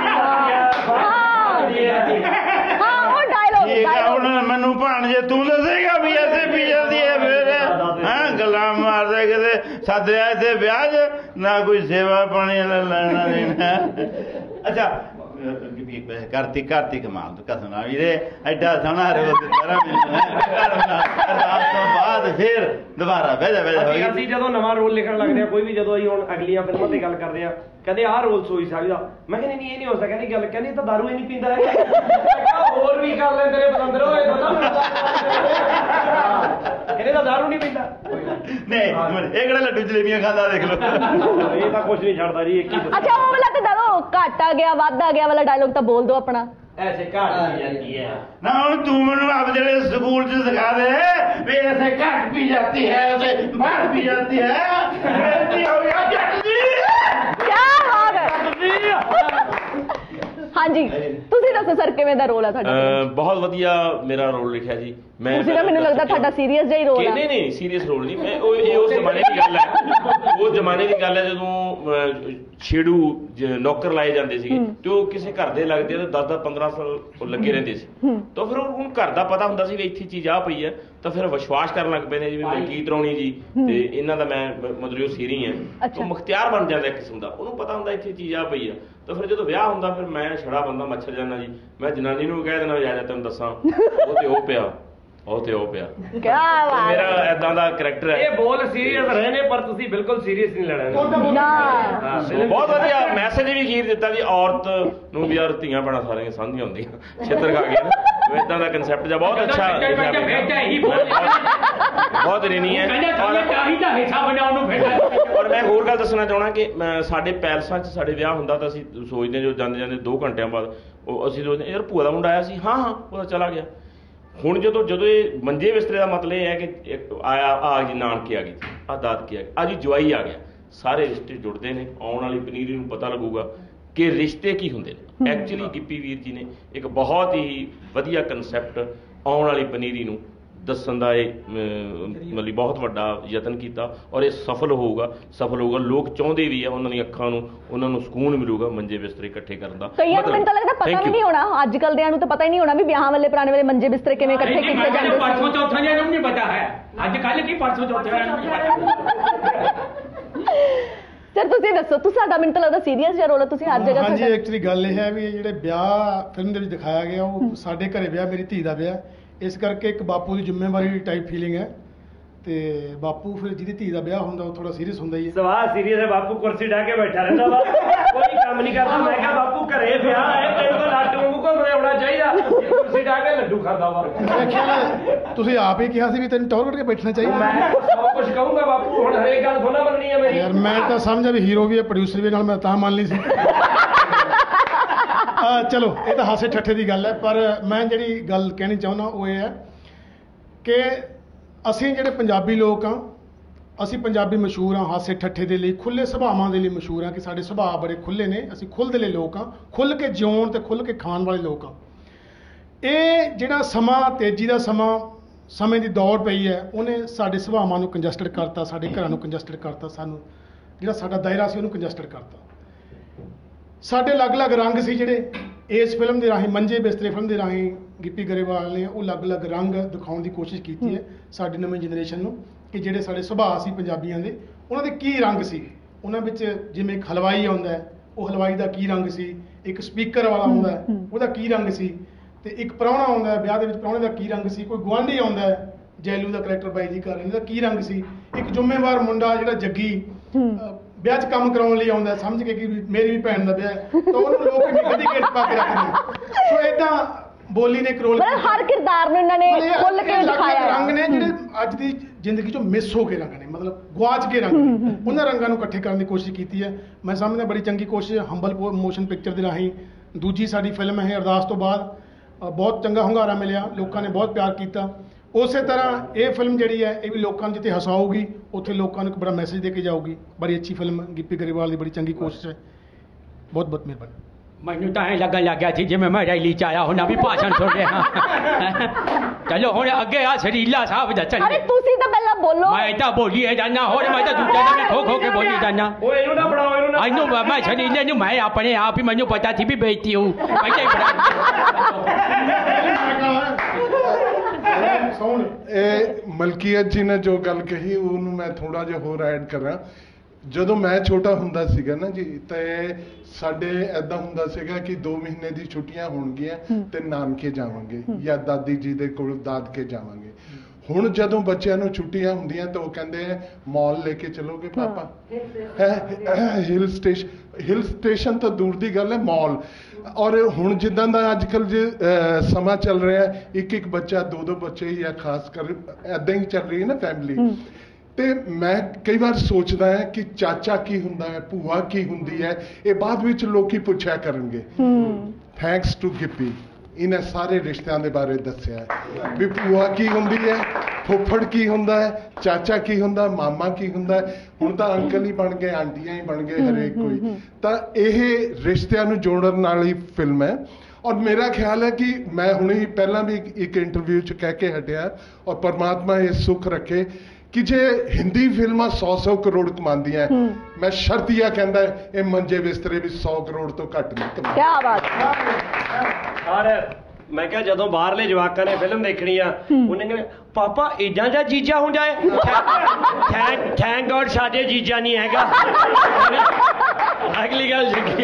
H: ਹੁਣ ਮੈਨੂੰ ਭਾਣਜੇ ਤੂੰ ਦੱਸੇਗਾ ਵੀ ਐਸੇ ਪੀ ਜਾਂਦੀ ਹੈ ਫਿਰ ਹੈਂ ਗੱਲਾਂ ਮਾਰਦਾ ਕਿਤੇ ਸੱਦਿਆ ਇੱਥੇ ਵਿਆਹ 'ਚ ਨਾ ਕੋਈ ਸੇਵਾ ਪਾਣੀ ਲੈਣਾ ਦੇਣਾ ਅੱਛਾ ਕਰਤੀ ਕਮਾਲ ਤੂੰ ਕਸਣਾ ਵੀਰੇ ਐਡਾ ਸੋਹਣਾ ਰੋਲ ਦਿੱਤਾ ਮੈਨੂੰ ਅਰਦਾਸ ਤੋਂ ਬਾਅਦ ਫਿਰ ਦੁਬਾਰਾ ਬਹਿ
B: ਅਸੀਂ ਜਦੋਂ ਨਵਾਂ ਰੋਲ ਲਿਖਣ ਲੱਗਦੇ ਆ ਕੋਈ ਵੀ ਜਦੋਂ ਅਸੀਂ ਹੁਣ ਅਗਲੀਆਂ ਫਿਲਮਾਂ ਦੀ ਗੱਲ ਕਰਦੇ ਆ ਕਹਿੰਦੇ ਆਹ ਰੋਲ ਸੋਈ ਸਕਦਾ ਮੈਂ ਕਹਿੰਦੀ ਨਹੀਂ ਇਹ ਨਹੀਂ ਹੋ ਸਕਦਾ ਕਹਿੰਦੀ ਗੱਲ ਕਹਿੰਦੀ ਤਾਂ ਦਾਰੂ ਹੀ ਨਹੀਂ ਪੀਂਦਾ ਹੈ ਹੋਰ ਵੀ ਕਰ ਲੈ ਤੇਰੇ ਬਲੰਦਰ ਹੋਏ ਕਹਿੰਦੇ ਤਾਂ ਦਾਰੂ ਨਹੀਂ ਪੀਂਦਾ
H: ਨਹੀਂ ਇਹ ਕਿਹੜਾ ਲੱਡੂ ਜਲੇਬੀਆਂ ਖਾਂਦਾ ਦੇਖ ਲਓ
B: ਇਹ ਤਾਂ ਕੁਝ ਨਹੀਂ ਛੱਡਦਾ ਜੀ ਇੱਕ ਹੀ
A: ਅੱਛਾ ਉਹ ਵਾਲਾ ਤੇ ਦੱਸੋ ਘੱਟ ਆ ਗਿਆ ਵੱਧ ਆ ਗਿਆ ਵਾਲਾ ਡਾਇਲੋਗ ਤਾਂ ਬੋਲ ਦਿਓ ਆਪਣਾ
B: ਐਸੇ ਘਾਟ ਜਾਂਦੀ ਹੈ
H: ਨਾ ਹੁਣ ਤੂੰ ਮੈਨੂੰ ਆਪ ਜਿਹੜੇ ਸਕੂਲ 'ਚ ਸਿਖਾ ਦੇ ਵੀ ਐਸੇ ਘੱਟ ਪੀ ਜਾਂਦੀ ਹੈ ਐਸੇ ਬਾਹਰ ਪੀ ਜਾਂਦੀ ਹੈ ਬੇਇੱਜ਼ਤੀ ਹੋ ਗਿਆ ਜੱਟ ਦੀ
A: ਕੀ ਬਾਤ ਹੈ ਹਾਂਜੀ ਤੁਸੀਂ ਦੱਸੋ ਸਰ ਕਿਵੇਂ ਦਾ ਰੋਲ ਹੈ ਤੁਹਾਡਾ
I: ਬਹੁਤ ਵਧੀਆ ਮੇਰਾ ਰੋਲ ਲਿਖਿਆ ਜੀ
A: ਤੁਸੀਂ ਤਾਂ ਮੈਨੂੰ ਲੱਗਦਾ ਤੁਹਾਡਾ ਸੀਰੀਅਸ ਜਿਹਾ ਹੀ ਰੋਲ ਹੈ
I: ਨਹੀਂ ਸੀਰੀਅਸ ਰੋਲ ਨਹੀਂ ਮੈਂ ਇਹ ਉਸ ਜ਼ਮਾਨੇ ਦੀ ਗੱਲ ਹੈ ਉਸ ਜ਼ਮਾਨੇ ਦੀ ਗੱਲ ਹੈ ਜਦੋਂ ਛੇੜੂ ਨੌਕਰ ਲਾਏ ਜਾਂਦੇ ਸੀਗੇ ਤੇ ਉਹ ਕਿਸੇ ਘਰ ਦੇ ਲੱਗਦੇ ਤੇ 10-10 15 ਸਾਲ ਲੱਗੇ ਰਹਿੰਦੇ ਸੀ ਤਾਂ ਫਿਰ ਉਹਨੂੰ ਘਰ ਦਾ ਪਤਾ ਹੁੰਦਾ ਸੀ ਵੀ ਇੱਥੇ ਚੀਜ਼ ਆ ਪਈ ਹੈ ਤਾਂ ਫਿਰ ਵਿਸ਼ਵਾਸ ਕਰਨ ਲੱਗ ਪਏ ਨੇ ਜਿਵੇਂ ਮਲਕੀਤ ਰੌਣੀ ਜੀ ਤੇ ਇਹਨਾਂ ਦਾ ਮੈਂ ਮਤਲਬ ਉਹ ਸੀਰੀ ਹੈ ਉਹ ਮੁਖਤਿਆਰ ਬਣ ਜਾਂਦਾ ਇੱਕ ਕਿਸਮ ਦਾ ਉਹਨੂੰ ਪਤਾ ਹੁੰਦਾ ਇੱਥੇ ਚੀਜ਼ ਆ ਪਈ ਆ ਤਾਂ ਫਿਰ ਜਦੋਂ ਵਿਆਹ ਹੁੰਦਾ ਫਿਰ ਮੈਂ ਛੜਾ ਬੰਦਾ ਮੱਛਰ ਜਾਨਾ ਜੀ ਮੈਂ ਜਨਾਨੀ ਨੂੰ ਕਹਿ ਦੇਣਾ ਜਾ ਤੈਨੂੰ ਦੱਸਾਂ ਉਹ ਪਿਆ
A: ਕੀ ਬਾਤ
I: ਮੇਰਾ ਏਦਾਂ ਦਾ ਕਰੈਕਟਰ ਹੈ
B: ਇਹ ਬੋਲ ਸੀਰੀਅਸ ਰਹੇ ਨੇ ਪਰ ਤੁਸੀਂ ਬਿਲਕੁਲ ਸੀਰੀਅਸ ਨਹੀਂ ਲੈਣਾ
I: ਬਹੁਤ ਵਧੀਆ ਮੈਸੇਜ ਵੀ ਅਖੀਰ ਦਿੱਤਾ ਵੀ ਔਰਤ ਨੂੰ ਵੀ ਯਾਰ ਧੀਆਂ ਭੈਣਾਂ ਸਾਰੀਆਂ ਸਾਂਝੀਆਂ ਹੁੰਦੀਆਂ ਛਿੱਤਰ ਖਾ ਕੇ ਨਾ ਏਦਾਂ ਦਾ ਕਨਸੈਪਟ ਜਿਹਾ ਬਹੁਤ ਅੱਛਾ ਬਹੁਤ ਰੀਨੀ ਹੈ ਔਰ ਮੈਂ ਹੋਰ ਗੱਲ ਦੱਸਣਾ ਚਾਹਣਾ ਕਿ ਸਾਡੇ ਪੈਲਸਾਂ 'ਚ ਸਾਡੇ ਵਿਆਹ ਹੁੰਦਾ ਤਾਂ ਅਸੀਂ ਸੋਚਦੇ ਜੋ ਜਾਂਦੇ 2 ਘੰਟਿਆਂ ਬਾਅਦ ਉਹ ਅਸੀਂ ਸੋਚਦੇ ਯਾਰ ਭੂਆ ਦਾ ਮੁੰਡਾ ਆਇਆ ਸੀ ਹਾਂ ਉਹ ਚਲਾ ਗਿਆ ਹੁਣ ਜਦੋਂ ਇਹ ਮੰਜੇ ਬਿਸਤਰੇ ਦਾ ਮਤਲਬ ਇਹ ਹੈ ਕਿ ਆਇਆ ਆ ਜੀ ਨਾਨਕੇ ਆ ਗਈ ਆ ਦਾਦਕੇ ਆ ਗਏ ਆ ਜੀ ਜਵਾਈ ਆ ਗਿਆ ਸਾਰੇ ਰਿਸ਼ਤੇ ਜੁੜਦੇ ਨੇ ਆਉਣ ਵਾਲੀ ਪਨੀਰੀ ਨੂੰ ਪਤਾ ਲੱਗੂਗਾ ਕਿ ਰਿਸ਼ਤੇ ਕੀ ਹੁੰਦੇ ਨੇ। ਐਕਚੁਅਲੀ ਗਿੱਪੀ ਵੀਰ ਜੀ ਨੇ ਇੱਕ ਬਹੁਤ ਹੀ ਵਧੀਆ ਕਨਸੈਪਟ ਆਉਣ ਵਾਲੀ ਪਨੀਰੀ ਨੂੰ ਦੱਸਣ ਦਾ ਇਹ ਮਤਲਬ ਬਹੁਤ ਵੱਡਾ ਯਤਨ ਕੀਤਾ ਔਰ ਇਹ ਸਫਲ ਹੋਊਗਾ। ਲੋਕ ਚਾਹੁੰਦੇ ਵੀ ਆ, ਉਹਨਾਂ ਦੀਆਂ ਅੱਖਾਂ ਨੂੰ ਉਹਨਾਂ ਨੂੰ ਸਕੂਨ ਮਿਲੂਗਾ ਮੰਜੇ ਬਿਸਤਰੇ ਇਕੱਠੇ ਕਰਨ ਦਾ।
A: ਕਈਆਂ ਨੂੰ ਮੈਨੂੰ ਤਾਂ ਲੱਗਦਾ ਪਤਾ ਵੀ ਨਹੀਂ ਹੋਣਾ, ਅੱਜ ਕੱਲ੍ਹ ਦਿਆਂ ਨੂੰ ਤਾਂ ਪਤਾ ਹੀ ਨਹੀਂ ਹੋਣਾ ਵੀ ਵਿਆਹਾਂ ਵਾਲੇ ਪੁਰਾਣੇ ਵੇਲੇ ਮੰਜੇ ਬਿਸਤਰੇ ਕਿਵੇਂ ਇਕੱਠੇ ਕੀਤੇ ਜਾਂਦੇ ਸੀ।
C: ਪਰਸੋਂ ਚੌਥਾ ਨੂੰ ਨਹੀਂ ਪਤਾ ਹੈ, ਅੱਜ ਕੱਲ੍ਹ ਕੀ ਪਰਸੋਂ ਚੌਥਾ ਨੂੰ ਨਹੀਂ ਪਤਾ।
A: ਸਰ ਤੁਸੀਂ ਦੱਸੋ, ਤੁਹਾਡਾ ਮੈਨੂੰ ਤਾਂ ਲੱਗਦਾ ਸੀਰੀਅਸ ਜਿਹਾ ਰੋਲ ਹੈ, ਤੁਸੀਂ ਹਰ ਜਗ੍ਹਾ।
G: ਹਾਂਜੀ, ਐਕਚੁਅਲੀ ਗੱਲ ਇਹ ਹੈ ਵੀ ਇਹ ਜਿਹੜੇ ਵਿਆਹ ਫਿਲਮ ਦੇ ਵਿੱਚ ਦਿਖਾਇਆ ਗਿਆ ਉਹ ਸਾਡੇ ਘਰੇ ਵਿਆਹ, ਮੇਰੀ ਧੀ ਦਾ ਵਿਆਹ, ਇਸ ਕਰਕੇ ਇੱਕ ਬਾਪੂ ਦੀ ਜ਼ਿੰਮੇਵਾਰੀ ਟਾਈਪ ਫੀਲਿੰਗ ਹੈ। ਤੇ ਬਾਪੂ ਫਿਰ ਜਿਹਦੀ ਧੀ ਦਾ ਵਿਆਹ ਹੁੰਦਾ ਉਹ ਥੋੜਾ ਸੀਰੀਅਸ ਹੁੰਦਾ ਹੀ ਹੈ।
B: ਸਵਾਹ ਸੀਰੀਅਸ ਹੈ, ਬਾਪੂ ਕੁਰਸੀ ਢਾ ਕੇ ਬੈਠਾ ਰਹਿੰਦਾ ਵਾ, ਕੋਈ ਕੰਮ ਨਹੀਂ ਕਰਦਾ। ਮੈਂ ਕਿਹਾ ਬਾਪੂ ਘਰੇ ਵਿਆਹ ਹੈ, ਤੈਨੂੰ ਤਾਂ ਲੱਡੂ ਵਾਂਗੂ ਘੁੰਮ ਰਿਹਾ ਹੋਣਾ ਚਾਹੀਦਾ, ਕੁਰਸੀ ਢਾ ਕੇ ਲੱਡੂ ਖਾਂਦਾ ਵਾ।
G: ਤੁਸੀਂ ਆਪ ਹੀ ਕਿਹਾ ਸੀ ਵੀ ਤੈਨੂੰ ਟੌਰ ਕਰਕੇ ਬੈਠਣਾ ਚਾਹੀਦਾ।
B: ਮੈਂ ਸਭ ਕੁਝ ਕਹੂੰਗਾ ਬਾਪੂ, ਹੁਣ ਹਰੇਕ ਗੱਲ ਥੋੜਾ ਮੰਨਣੀ ਹੈ ਮੇਰੀ।
G: ਯਾਰ ਮੈਂ ਤਾਂ ਸਮਝਿਆ ਵੀ ਹੀਰੋ ਵੀ ਹੈ, ਪ੍ਰੋਡਿਊਸਰ ਵੀ, ਨਾਲ ਮੈਂ ਤਾਂ ਮੰਨ ਲਈ ਸੀ। ਚਲੋ ਇਹ ਤਾਂ ਹਾਸੇ ਠੱਠੇ ਦੀ ਗੱਲ ਹੈ, ਪਰ ਮੈਂ ਜਿਹੜੀ ਗੱਲ ਕਹਿਣੀ ਚਾਹੁੰਦਾ ਉਹ ਇਹ ਹੈ ਕਿ ਅਸੀਂ ਜਿਹੜੇ ਪੰਜਾਬੀ ਲੋਕ ਹਾਂ, ਅਸੀਂ ਪੰਜਾਬੀ ਮਸ਼ਹੂਰ ਹਾਂ ਹਾਸੇ ਠੱਠੇ ਦੇ ਲਈ, ਖੁੱਲ੍ਹੇ ਸੁਭਾਵਾਂ ਦੇ ਲਈ ਮਸ਼ਹੂਰ ਹਾਂ ਕਿ ਸਾਡੇ ਸੁਭਾਅ ਬੜੇ ਖੁੱਲ੍ਹੇ ਨੇ, ਅਸੀਂ ਖੁੱਲ੍ਹ ਦਿਲੇ ਲੋਕ ਹਾਂ, ਖੁੱਲ੍ਹ ਕੇ ਜਿਉਣ ਤੇ ਖੁੱਲ੍ਹ ਕੇ ਖਾਣ ਵਾਲੇ ਲੋਕ ਹਾਂ। ਇਹ ਜਿਹੜਾ ਸਮਾਂ, ਤੇਜ਼ੀ ਦਾ ਸਮੇਂ ਦੀ ਦੌੜ ਪਈ ਹੈ, ਉਹਨੇ ਸਾਡੇ ਸੁਭਾਵਾਂ ਨੂੰ ਕੰਜਸਟਡ ਕਰਤਾ, ਸਾਡੇ ਘਰਾਂ ਨੂੰ ਕੰਜਸਟਡ ਕਰਤਾ, ਸਾਨੂੰ ਜਿਹੜਾ ਸਾਡਾ ਦਾਇਰਾ ਸੀ ਉਹਨੂੰ ਕੰਜਸਟਡ ਕਰਤਾ। ਸਾਡੇ ਅਲੱਗ-ਅਲੱਗ ਰੰਗ ਸੀ ਜਿਹੜੇ ਇਸ ਫਿਲਮ ਦੇ ਰਾਹੀਂ, ਮੰਜੇ ਬਿਸਤਰੇ ਫਿਲਮ ਦੇ ਰਾਹੀਂ ਗਿੱਪੀ ਗਰੇਵਾਲ ਨੇ ਉਹ ਅਲੱਗ-ਅਲੱਗ ਰੰਗ ਦਿਖਾਉਣ ਦੀ ਕੋਸ਼ਿਸ਼ ਕੀਤੀ ਹੈ ਸਾਡੀ ਨਵੀਂ ਜਨਰੇਸ਼ਨ ਨੂੰ, ਕਿ ਜਿਹੜੇ ਸਾਡੇ ਸੁਭਾਅ ਸੀ ਪੰਜਾਬੀਆਂ ਦੇ, ਉਹਨਾਂ ਦੇ ਕੀ ਰੰਗ ਸੀ। ਉਹਨਾਂ ਵਿੱਚ ਜਿਵੇਂ ਇੱਕ ਹਲਵਾਈ ਆਉਂਦਾ ਹੈ, ਉਹ ਹਲਵਾਈ ਦਾ ਕੀ ਰੰਗ ਸੀ, ਇੱਕ ਸਪੀਕਰ ਵਾਲਾ ਆਉਂਦਾ ਹੈ ਉਹਦਾ ਕੀ ਰੰਗ ਸੀ, ਤੇ ਇੱਕ ਪ੍ਰਾਹੁਣਾ ਆਉਂਦਾ ਹੈ ਵਿਆਹ ਦੇ ਵਿੱਚ, ਪ੍ਰਾਹੁਣੇ ਦਾ ਕੀ ਰੰਗ ਸੀ, ਕੋਈ ਗੁਆਂਢੀ ਆਉਂਦਾ ਹੈ, ਜੈਲੂ ਦਾ ਕਰੈਕਟਰ ਬਾਈ ਜੀ ਕਰ ਰਹੇ ਨੇ, ਉਹਦਾ ਕੀ ਰੰਗ ਸੀ, ਇੱਕ ਜ਼ਿੰਮੇਵਾਰ ਮੁੰਡਾ ਜਿਹੜਾ ਜੱਗੀ ਵਿਆਹ 'ਚ ਕੰਮ ਕਰਾਉਣ ਲਈ ਆਉਂਦਾ, ਸਮਝ ਕੇ ਕਿ ਮੇਰੀ ਵੀ ਭੈਣ ਦਾ ਵਿਆਹ ਹੈ, ਤਾਂ ਉਹਨੂੰ ਲੋਕ ਕਦੀ ਗੇਟ ਪਾ ਕੇ ਰੱਖਦੇ। ਸੋ ਏਦਾਂ ਬੋਲੀ ਨੇ ਇੱਕ ਰੋਲ,
A: ਹਰ ਕਿਰਦਾਰ ਨੂੰ ਇਹਨਾਂ ਨੇ ਖੁੱਲ੍ਹ ਕੇ ਦਿਖਾਇਆ।
G: ਰੰਗ ਨੇ ਜਿਹੜੇ ਅੱਜ ਦੀ ਜ਼ਿੰਦਗੀ 'ਚੋਂ ਮਿਸ ਹੋ ਕੇ ਰੰਗ ਨੇ, ਮਤਲਬ ਗੁਆਚ ਕੇ ਰੰਗ ਨੇ, ਉਹਨਾਂ ਰੰਗਾਂ ਨੂੰ ਇਕੱਠੇ ਕਰਨ ਦੀ ਕੋਸ਼ਿਸ਼ ਕੀਤੀ ਹੈ। ਮੈਂ ਸਮਝਦਾ ਬੜੀ ਚੰਗੀ ਕੋਸ਼ਿਸ਼ ਹੰਬਲ ਮੋਸ਼ਨ ਪਿਕਚਰ ਦੇ ਰਾਹੀਂ, ਦੂਜੀ ਸਾਡੀ ਫਿਲਮ ਹੈ ਅਰਦਾਸ ਤੋਂ ਬਾਅਦ, ਬਹੁਤ ਚੰਗਾ ਹੁੰਗਾਰਾ ਮਿਲਿਆ, ਲੋਕਾਂ ਨੇ ਬਹੁਤ ਪਿਆਰ ਕੀਤਾ। ਉਸੇ ਤਰ੍ਹਾਂ ਇਹ ਫਿਲਮ ਜਿਹੜੀ ਹੈ ਇਹ ਵੀ ਲੋਕਾਂ ਨੂੰ ਜਿੱਥੇ ਹਸਾਊਗੀ ਉੱਥੇ ਲੋਕਾਂ ਨੂੰ ਇੱਕ ਬੜਾ ਮੈਸੇਜ ਦੇ ਕੇ ਜਾਊਗੀ। ਬੜੀ ਅੱਛੀ ਫਿਲਮ, ਗਿੱਪੀ ਗਰੇਵਾਲ ਦੀ ਬੜੀ ਚੰਗੀ ਕੋਸ਼ਿਸ਼ ਹੈ। ਬਹੁਤ ਬਹੁਤ ਮਿਹਰਬਾਨੀ।
C: ਮੈਨੂੰ ਤਾਂ ਐਂ ਲੱਗਣ ਲੱਗ ਗਿਆ ਸੀ ਜਿਵੇਂ ਮੈਂ ਰੈਲੀ 'ਚ ਆਇਆ ਹੁਣਾ ਵੀ ਭਾਸ਼ਣ ਸੁਣ ਰਿਹਾ। ਚਲੋ ਹੁਣ ਅੱਗੇ ਆ ਸਰੀਲਾ ਸਾਹਿਬ ਦਾ ਚੱਲ।
A: ਅਰੇ ਤੁਸੀਂ ਤਾਂ ਪਹਿਲਾਂ ਬੋਲੋ।
C: ਮੈਂ ਤਾਂ ਬੋਲੀਏ ਜਾਨਾ, ਹੋਰ ਮੈਂ ਤਾਂ ਦੂਜੇ ਨਾਲ ਵੀ ਖੋ ਕੇ ਬੋਲੀ ਜਾਨਾ।
B: ਉਹ ਇਹਨੂੰ ਨਾ ਬਣਾਓ, ਇਹਨੂੰ ਨਾ।
C: ਇਹਨੂੰ ਮੈਂ ਸਰੀਲੇ ਨੂੰ ਮੈਂ ਆਪਣੇ ਆਪ ਹੀ, ਮੈਨੂੰ ਪਤਾ ਸੀ ਵੀ ਬੇਇੱਜ਼ਤੀ ਹੋਊ।
D: ਇਹ ਮਲਕੀਅਤ ਜੀ ਨੇ ਜੋ ਗੱਲ ਕਹੀ ਉਹਨੂੰ ਮੈਂ ਥੋੜਾ ਜਿਹਾ ਹੋਰ ਐਡ ਕਰਾਂ। ਜਦੋਂ ਮੈਂ ਛੋਟਾ ਹੁੰਦਾ ਸੀਗਾ ਨਾ ਜੀ, ਤੇ ਸਾਡੇ ਐਦਾਂ ਹੁੰਦਾ ਸੀਗਾ ਕਿ 2 ਮਹੀਨੇ ਦੀ ਛੁੱਟੀਆਂ ਹੋਣਗੀਆਂ ਤੇ ਨਾਨਕੇ ਜਾਵਾਂਗੇ ਜਾਂ ਦਾਦੀ ਜੀ ਦੇ ਕੋਲ ਦਾਦਕੇ ਜਾਵਾਂਗੇ। ਹੁਣ ਜਦੋਂ ਬੱਚਿਆਂ ਨੂੰ ਛੁੱਟੀਆਂ ਹੁੰਦੀਆਂ ਤਾਂ ਉਹ ਕਹਿੰਦੇ ਆ ਮਾਲ ਲੈ ਕੇ ਚਲੋਗੇ ਪਾਪਾ, ਹਿਲ ਸਟੇਸ਼ਨ ਤਾਂ ਦੂਰ ਦੀ ਗੱਲ ਹੈ, ਮਾਲ। ਔਰ ਹੁਣ ਜਿੱਦਾਂ ਦਾ ਅੱਜ ਕੱਲ੍ਹ ਜੇ ਸਮਾਂ ਚੱਲ ਰਿਹਾ, ਇੱਕ ਬੱਚਾ 2 ਬੱਚੇ ਜਾਂ ਖਾਸ ਕਰ ਐਦਾਂ ਹੀ ਚੱਲ ਰਹੀ ਹੈ ਨਾ ਫੈਮਿਲੀ। ਤੇ ਮੈਂ ਕਈ ਵਾਰ ਸੋਚਦਾ ਹੈ ਕਿ ਚਾਚਾ ਕੀ ਹੁੰਦਾ ਹੈ, ਭੂਆ ਕੀ ਹੁੰਦੀ ਹੈ, ਇਹ ਬਾਅਦ ਵਿੱਚ ਲੋਕੀ ਪੁੱਛਿਆ ਕਰਨਗੇ। ਥੈਂਕਸ ਟੂ ਗਿੱਪੀ, ਇਹਨੇ ਸਾਰੇ ਰਿਸ਼ਤਿਆਂ ਦੇ ਬਾਰੇ ਦੱਸਿਆ ਵੀ ਭੂਆ ਕੀ ਹੁੰਦੀ ਹੈ, ਫੁੱਫੜ ਕੀ ਹੁੰਦਾ ਹੈ, ਚਾਚਾ ਕੀ ਹੁੰਦਾ, ਮਾਮਾ ਕੀ ਹੁੰਦਾ। ਹੁਣ ਤਾਂ ਅੰਕਲ ਹੀ ਬਣ ਗਏ, ਆਂਟੀਆਂ ਹੀ ਬਣ ਗਏ, ਹਰੇਕ ਕੋਈ। ਤਾਂ ਇਹ ਰਿਸ਼ਤਿਆਂ ਨੂੰ ਜੋੜਨ ਵਾਲੀ ਫਿਲਮ ਹੈ। ਔਰ ਮੇਰਾ ਖਿਆਲ ਹੈ ਕਿ ਮੈਂ ਹੁਣੇ ਪਹਿਲਾਂ ਵੀ ਇੱਕ ਇੰਟਰਵਿਊ 'ਚ ਕਹਿ ਕੇ ਹਟਿਆ, ਔਰ ਪਰਮਾਤਮਾ ਇਹ ਸੁੱਖ ਰੱਖੇ ਕਿ ਜੇ ਹਿੰਦੀ ਫਿਲਮਾਂ 100 ਕਰੋੜ ਕਮਾਉਂਦੀਆਂ, ਮੈਂ ਸ਼ਰਤੀਆ ਕਹਿੰਦਾ ਇਹ ਮੰਜੇ ਬਿਸਤਰੇ ਵੀ 100 ਕਰੋੜ ਤੋਂ ਘੱਟ ਨਹੀਂ ਕਮਾਉਂਦੇ।
A: ਕੀ ਬਾਤ।
B: ਔਰ ਮੈਂ ਕਿਹਾ ਜਦੋਂ ਬਾਹਰਲੇ ਜਵਾਕਾਂ ਨੇ ਫਿਲਮ ਦੇਖਣੀ ਆ, ਉਹਨੇ ਕਹਿੰਦੇ ਪਾਪਾ ਇਦਾਂ ਦਾ ਜੀਜਾ ਹੁੰਦਾ ਹੈ। ਥੈਂਕ ਗॉड ਸਾਡੇ ਜੀਜਾ ਨਹੀਂ ਹੈਗਾ। ਅਗਲੀ ਗੱਲ ਜੀ।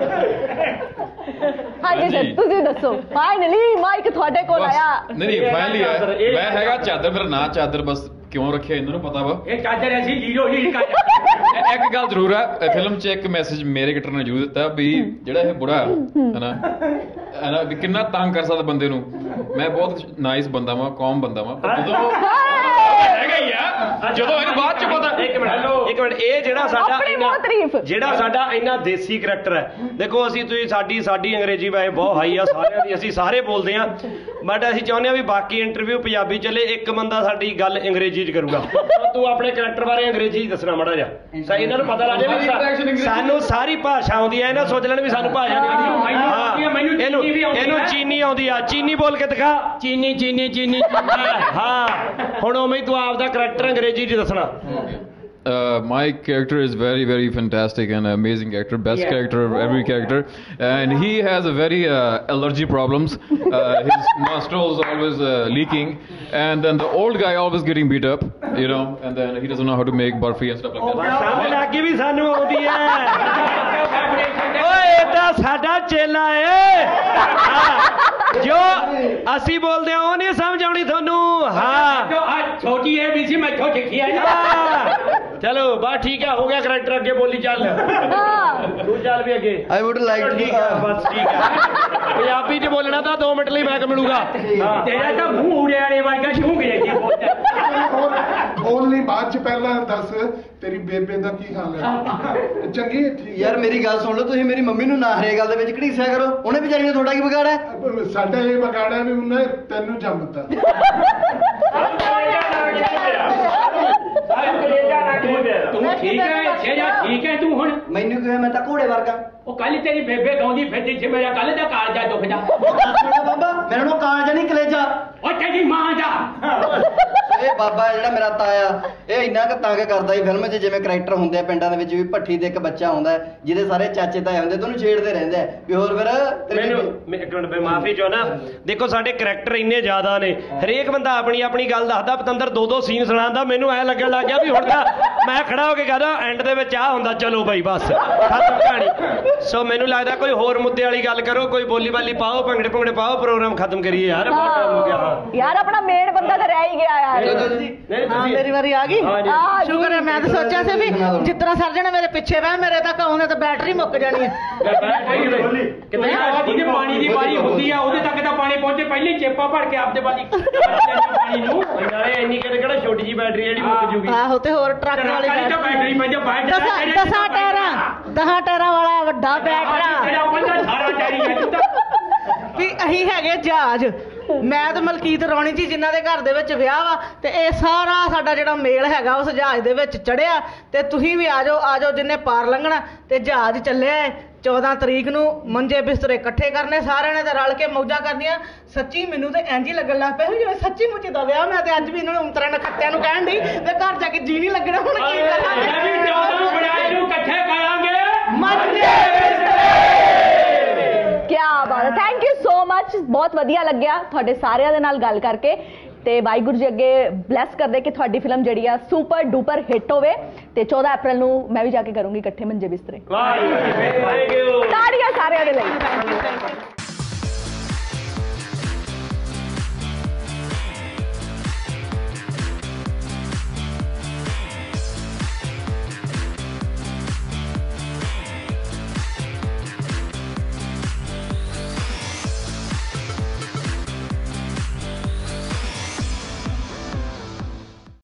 A: ਹਾਂਜੀ ਸਰ ਤੁਸੀਂ ਦੱਸੋ। ਫਾਈਨਲੀ ਮਾਈਕ ਤੁਹਾਡੇ ਕੋਲ ਆਇਆ।
J: ਨਹੀਂ ਫਾਈਨਲੀ ਆਇਆ। ਮੈਂ ਹੈਗਾ ਚਾਦਰ, ਮੇਰਾ ਨਾਂ ਚਾਦਰ ਬਸ ਕਿਉਂ ਰੱਖਿਆ ਇਹਨਾਂ ਨੂੰ ਪਤਾ ਵਾ।
C: ਇਹ ਚਾਦਰ ਐਸੀ ਹੀਰੋ ਹੀ
J: ਇੱਕ ਗੱਲ ਜ਼ਰੂਰ ਹੈ, ਫਿਲਮ 'ਚ ਇੱਕ ਮੈਸੇਜ ਮੇਰੇ ਕਟਰ ਨੇ ਜ਼ਰੂਰ ਦਿੱਤਾ ਵੀ ਜਿਹੜਾ ਇਹ ਬੁੜਾ ਹੈ ਵੀ ਕਿੰਨਾ ਤੰਗ ਕਰ ਸਕਦਾ ਬੰਦੇ ਨੂੰ। ਮੈਂ ਬਹੁਤ ਨਾਈਸ ਬੰਦਾ ਵਾਂ, ਕੌਮ ਬੰਦਾ ਵਾਂ, ਪਰ ਜਦੋਂ ਹੈਗਾ ਹੀ ਆ ਜਦੋਂ ਇਹਨੂੰ ਬਾਅਦ ਚ ਪਤਾ।
B: ਇੱਕ ਮਿੰਟ ਇਹ ਜਿਹੜਾ ਸਾਡਾ ਜਿਹੜਾ ਸਾਡਾ ਇੰਨਾ ਦੇਸੀ ਕਰੈਕਟਰ ਹੈ, ਦੇਖੋ ਅਸੀਂ ਤੁਸੀਂ ਸਾਡੀ ਅੰਗਰੇਜ਼ੀ ਵੈਸੇ ਬਹੁਤ ਹਾਈ ਆ ਸਾਰਿਆਂ ਦੀ, ਅਸੀਂ ਸਾਰੇ ਬੋਲਦੇ ਆ, ਬਟ ਅਸੀਂ ਚਾਹੁੰਦੇ ਆ ਵੀ ਬਾਕੀ ਇੰਟਰਵਿਊ ਪੰਜਾਬੀ ਚੱਲੇ, ਇੱਕ ਬੰਦਾ ਸਾਡੀ ਗੱਲ ਅੰਗਰੇਜ਼ੀ 'ਚ ਕਰੂਗਾ। ਤੂੰ ਆਪਣੇ ਕਰੈਕਟਰ ਬਾਰੇ ਅੰਗਰੇਜ਼ੀ 'ਚ ਦੱਸਣਾ ਮਾੜਾ ਜਿਹਾ, ਇਹਨਾਂ ਨੂੰ ਪਤਾ ਲੱਗ ਜਾਏ ਵੀ ਸਾਨੂੰ ਸਾਰੀ ਭਾਸ਼ਾ ਆਉਂਦੀ ਹੈ, ਇਹਨਾਂ ਸੋਚ ਲੈਣ ਵੀ ਸਾਨੂੰ ਭਾਸ਼ਾ ਨਹੀਂ ਆਉਂਦੀ। ਇਹਨੂੰ ਚੀਨੀ ਆਉਂਦੀ ਆ, ਚੀਨੀ ਬੋਲ ਕੇ ਦਿਖਾ। ਚੀਨੀ ਚੀਨੀ ਚੀਨੀ ਹਾਂ, ਹੁਣ ਉਵੇਂ ਹੀ ਤੂੰ ਆਪਦਾ ਕਰੈਕਟਰ ਅੰਗਰੇਜ਼ੀ 'ਚ ਦੱਸਣਾ।
J: My character is very, very fantastic and amazing character, best character of every character, and he has a very allergy problems. His nostrils always leaking, and then the old guy always getting beat up, you know, and then he doesn't know how to make barfi and stuff like that.
B: ਸਮਝ ਲੱਗ ਗਈ ਵੀ ਸਾਨੂੰ ਆਉਂਦੀ ਹੈ। ਓਏ ਇਹਦਾ ਸਾਡਾ ਚੇਲਾ ਏ, ਜੋ ਅਸੀਂ ਬੋਲਦੇ ਆ ਉਹ ਨਹੀਂ ਸਮਝ ਆਉਣੀ ਤੁਹਾਨੂੰ। ਹਾਂ
C: ਛੋਟੀ ਹੈ ਵੀ ਸੀ ਮੈਂ ਸਿੱਖੀ ਆ।
B: ਚਲੋ ਬਸ ਠੀਕ ਹੈ, ਹੋ ਗਿਆ ਕਰੈਕਟਰ, ਅੱਗੇ ਬੋਲੀ ਚੱਲ। ਤੂੰ ਚੱਲ ਵੀ ਅੱਗੇ।
K: I would like to
B: ਠੀਕ ਹੈ ਬਸ ਠੀਕ ਹੈ। ਪੰਜਾਬੀ 'ਚ ਬੋਲਣਾ ਤਾਂ 2 ਮਿੰਟ ਲਈ ਮੈਕ ਮਿਲੂਗਾ।
C: ਤੇਰਾ ਤਾਂ ਮੂੰਹ ਉੜਿਆ ਵਾਲੇ ਵਰਗਾ ਸ਼ੂੰ ਗਿਆ
D: ਬੋਲਣੀ ਬਾਅਦ 'ਚ, ਪਹਿਲਾਂ ਦੱਸ ਤੇਰੀ ਬੇਬੇ ਦਾ ਕੀ ਹਾਲ ਹੈ? ਚੰਗੀ ਹੈ? ਠੀਕ
K: ਯਾਰ ਮੇਰੀ ਗੱਲ ਸੁਣ ਲਓ, ਤੁਸੀਂ ਮੇਰੀ ਮੰਮੀ ਨੂੰ ਨਾ ਹਰੇ ਗੱਲ ਦੇ ਵਿੱਚ ਘੜੀਸਿਆ ਕਰੋ, ਉਹਨੇ ਵਿਚਾਰੀ ਨੇ ਤੁਹਾਡਾ ਕੀ ਵਿਗਾੜਿਆ?
D: ਸਾਡਾ ਇਹ ਵਿਗਾੜਿਆ ਵੀ ਉਹਨੇ ਤੈਨੂੰ ਜੰਮਤਾ।
C: ਤੂੰ ਠੀਕ ਹੈ ਛੇਜਾ, ਠੀਕ ਹੈ ਤੂੰ? ਹੁਣ
K: ਮੈਨੂੰ ਕਿਹਾ ਮੈਂ ਤਾਂ ਘੋੜੇ ਵਰਗਾ।
C: ਉਹ ਕੱਲ ਤੇਰੀ ਬੇਬੇ ਗਾਉਂਦੀ ਫਿਰਦੀ ਸੀ, ਮੇਰਾ ਕੱਲ ਦਾ ਕਾਲਜਾ ਦੁੱਖ ਜਾ।
K: ਬਾਬਾ ਮੇਰੇ ਨੂੰ ਕਾਲਜਾ ਨਹੀਂ ਕਲੇਜਾ।
C: ਉਹ ਤੇਰੀ ਮਾਂ ਦਾ
K: ਇਹ ਬਾਬਾ ਜਿਹੜਾ ਮੇਰਾ ਤਾਇਆ, ਇਹ ਇੰਨਾ ਕੁ ਤੰਗ ਕਰਦਾ ਸੀ ਫਿਲਮ 'ਚ, ਜਿਵੇਂ ਕਰੈਕਟਰ ਹੁੰਦੇ ਆ ਪਿੰਡਾਂ ਦੇ ਵਿੱਚ ਵੀ, ਭੱਠੀ ਤੇ ਇੱਕ ਬੱਚਾ ਆਉਂਦਾ ਜਿਹਦੇ ਸਾਰੇ ਚਾਚੇ ਤਾਏ ਹੁੰਦੇ ਤੇ ਉਹਨੂੰ ਛੇੜਦੇ ਰਹਿੰਦੇ ਆ ਵੀ ਹੋਰ ਫਿਰ
B: ਮੈਨੂੰ ਇੱਕ ਮਿੰਟ ਮਾਫੀ ਚਾਹੁੰਦਾ। ਦੇਖੋ ਸਾਡੇ ਕਰੈਕਟਰ ਇੰਨੇ ਜ਼ਿਆਦਾ ਨੇ, ਹਰੇਕ ਬੰਦਾ ਆਪਣੀ ਗੱਲ ਦੱਸਦਾ। ਪਤੰਦਰ 2-2 ਸੀਨ ਸੁਣਾਉਂਦਾ, ਮੈਨੂੰ ਐ ਲੱਗਣ ਲੱਗ ਗਿਆ ਵੀ ਹੁਣ ਤਾਂ ਮੈਂ ਖੜਾ ਹੋ ਕੇ ਕਹਦਾ ਐਂਡ ਦੇ ਵਿੱਚ ਆ ਹੁੰਦਾ, ਚਲੋ ਬਾਈ ਬਸ ਖਤਮ ਕਹਾਣੀ। ਸੋ ਮੈਨੂੰ ਲੱਗਦਾ ਕੋਈ ਹੋਰ ਮੁੱਦੇ ਵਾਲੀ ਗੱਲ ਕਰੋ, ਕੋਈ ਬੋਲੀ ਬਾਲੀ ਪਾਓ, ਭੰਗੜੇ ਪਾਓ, ਪ੍ਰੋਗਰਾਮ ਖਤਮ ਕਰੀਏ ਯਾਰ। ਬਹੁਤ ਟਾਈਮ ਹੋ ਗਿਆ
A: ਯਾਰ, ਆਪਣਾ ਮੇਨ ਬੰਦਾ ਤਾਂ ਰਹਿ ਹੀ ਗਿਆ ਯਾਰ।
L: ਹਾਂ ਮੇਰੀ ਵਾਰੀ ਆ ਗਈ, ਸ਼ੁਕਰ ਹੈ। ਮੈਂ ਤਾਂ ਸੋਚਿਆ ਸੀ ਵੀ ਜਿੱਦਾਂ ਸਰਜਣ ਮੇਰੇ ਪਿੱਛੇ ਬਹਿ, ਮੇਰੇ ਤੱਕ ਆਉਂਦੇ ਤਾਂ ਬੈਟਰੀ ਮੁੱਕ ਜਾਣੀ ਹੈ।
C: ਜਿਹਦੇ ਪਾਣੀ ਦੀ ਵਾਰੀ ਹੁੰਦੀ ਆ ਉਹਦੇ ਤੱਕ ਤਾਂ ਪਾਣੀ ਪਹੁੰਚੇ, ਪਹਿਲੇ ਚੇਪਾ ਭਰ ਕੇ ਆਪਦੇ ਵਾਲੀ ਪਾਣੀ ਨੂੰ।
B: ਨਾਲੇ ਇੰਨੀ ਕਿਹੜਾ ਛੋਟੀ ਜੀ ਬੈਟਰੀ ਜਿਹੜੀ ਮੁੱਕ ਜੂਗੀ।
L: ਆਹੋ, ਤੇ ਹੋਰ ਟਰੱਕ ਵਾਲੀ
C: ਬੈਟਰੀ ਪੈਂਦਾ
L: 10 ਟਾਇਰਾਂ ਵਾਲਾ ਵੱਡਾ ਬੈਟਰਾ ਵੀ ਅਸੀਂ ਹੈਗੇ ਜਹਾਜ਼। ਮੈਂ ਤੇ ਮਲਕੀਤ ਰੌਣੀ ਜੀ ਜਿਨ੍ਹਾਂ ਦੇ ਘਰ ਦੇ ਵਿੱਚ ਵਿਆਹ ਵਾ, ਤੇ ਇਹ ਸਾਰਾ ਸਾਡਾ ਜਿਹੜਾ ਮੇਲ ਹੈਗਾ ਉਸ ਜਹਾਜ਼ ਦੇ ਵਿੱਚ ਚੜਿਆ। ਤੇ ਤੁਸੀਂ ਵੀ ਆ ਜਾਓ ਜਿੰਨੇ ਪਾਰ ਲੰਘਣਾ। ਤੇ ਜਹਾਜ਼ ਚੱਲਿਆ 14 ਤਰੀਕ ਨੂੰ, ਮੰਜੇ ਬਿਸਤਰੇ ਇਕੱਠੇ ਕਰਨੇ ਸਾਰਿਆਂ ਨੇ ਤੇ ਰਲ ਕੇ ਮੌਜਾਂ ਕਰਨੀਆਂ। ਸੱਚੀ ਮੈਨੂੰ ਤੇ ਇੰਝ ਹੀ ਲੱਗਣ ਲੱਗ ਪਿਆ ਜਿਵੇਂ ਸੱਚੀ ਮੁੱਚੀ ਦਾ ਵਿਆਹ। ਮੈਂ ਤੇ ਅੱਜ ਵੀ ਇਹਨਾਂ ਨੂੰ ਉਂਤਰਾਂ ਨਖੱਤਿਆਂ ਨੂੰ ਕਹਿਣ ਡਈ ਤੇ ਘਰ ਜਾ ਕੇ ਜੀ ਨਹੀਂ ਲੱਗਣਾ। ਹੁਣ ਕੀ ਕਰਾਂਗੇ?
C: 14 ਫੜਾਈ ਨੂੰ ਇਕੱਠੇ ਕਰਾਂਗੇ
L: ਮੰਜੇ
A: ਕਿਆ ਬਾਤ ਹੈ। ਥੈਂਕ ਯੂ ਸੋ ਮਚ, ਬਹੁਤ ਵਧੀਆ ਲੱਗਿਆ ਤੁਹਾਡੇ ਸਾਰਿਆਂ ਦੇ ਨਾਲ ਗੱਲ ਕਰਕੇ। ਤੇ ਵਾਹਿਗੁਰੂ ਜੀ ਅੱਗੇ ਬਲੈਸ ਕਰਦੇ ਕਿ ਤੁਹਾਡੀ ਫਿਲਮ ਜਿਹੜੀ ਆ ਸੁਪਰ ਡੂਪਰ ਹਿੱਟ ਹੋਵੇ। ਤੇ 14 ਅਪ੍ਰੈਲ ਨੂੰ ਮੈਂ ਵੀ ਜਾ ਕੇ ਕਰੂੰਗੀ ਇਕੱਠੇ ਮੰਜੇ ਬਿਸਤਰੇ। ਤਾੜੀਆਂ ਸਾਰਿਆਂ ਦੇ ਲਈ।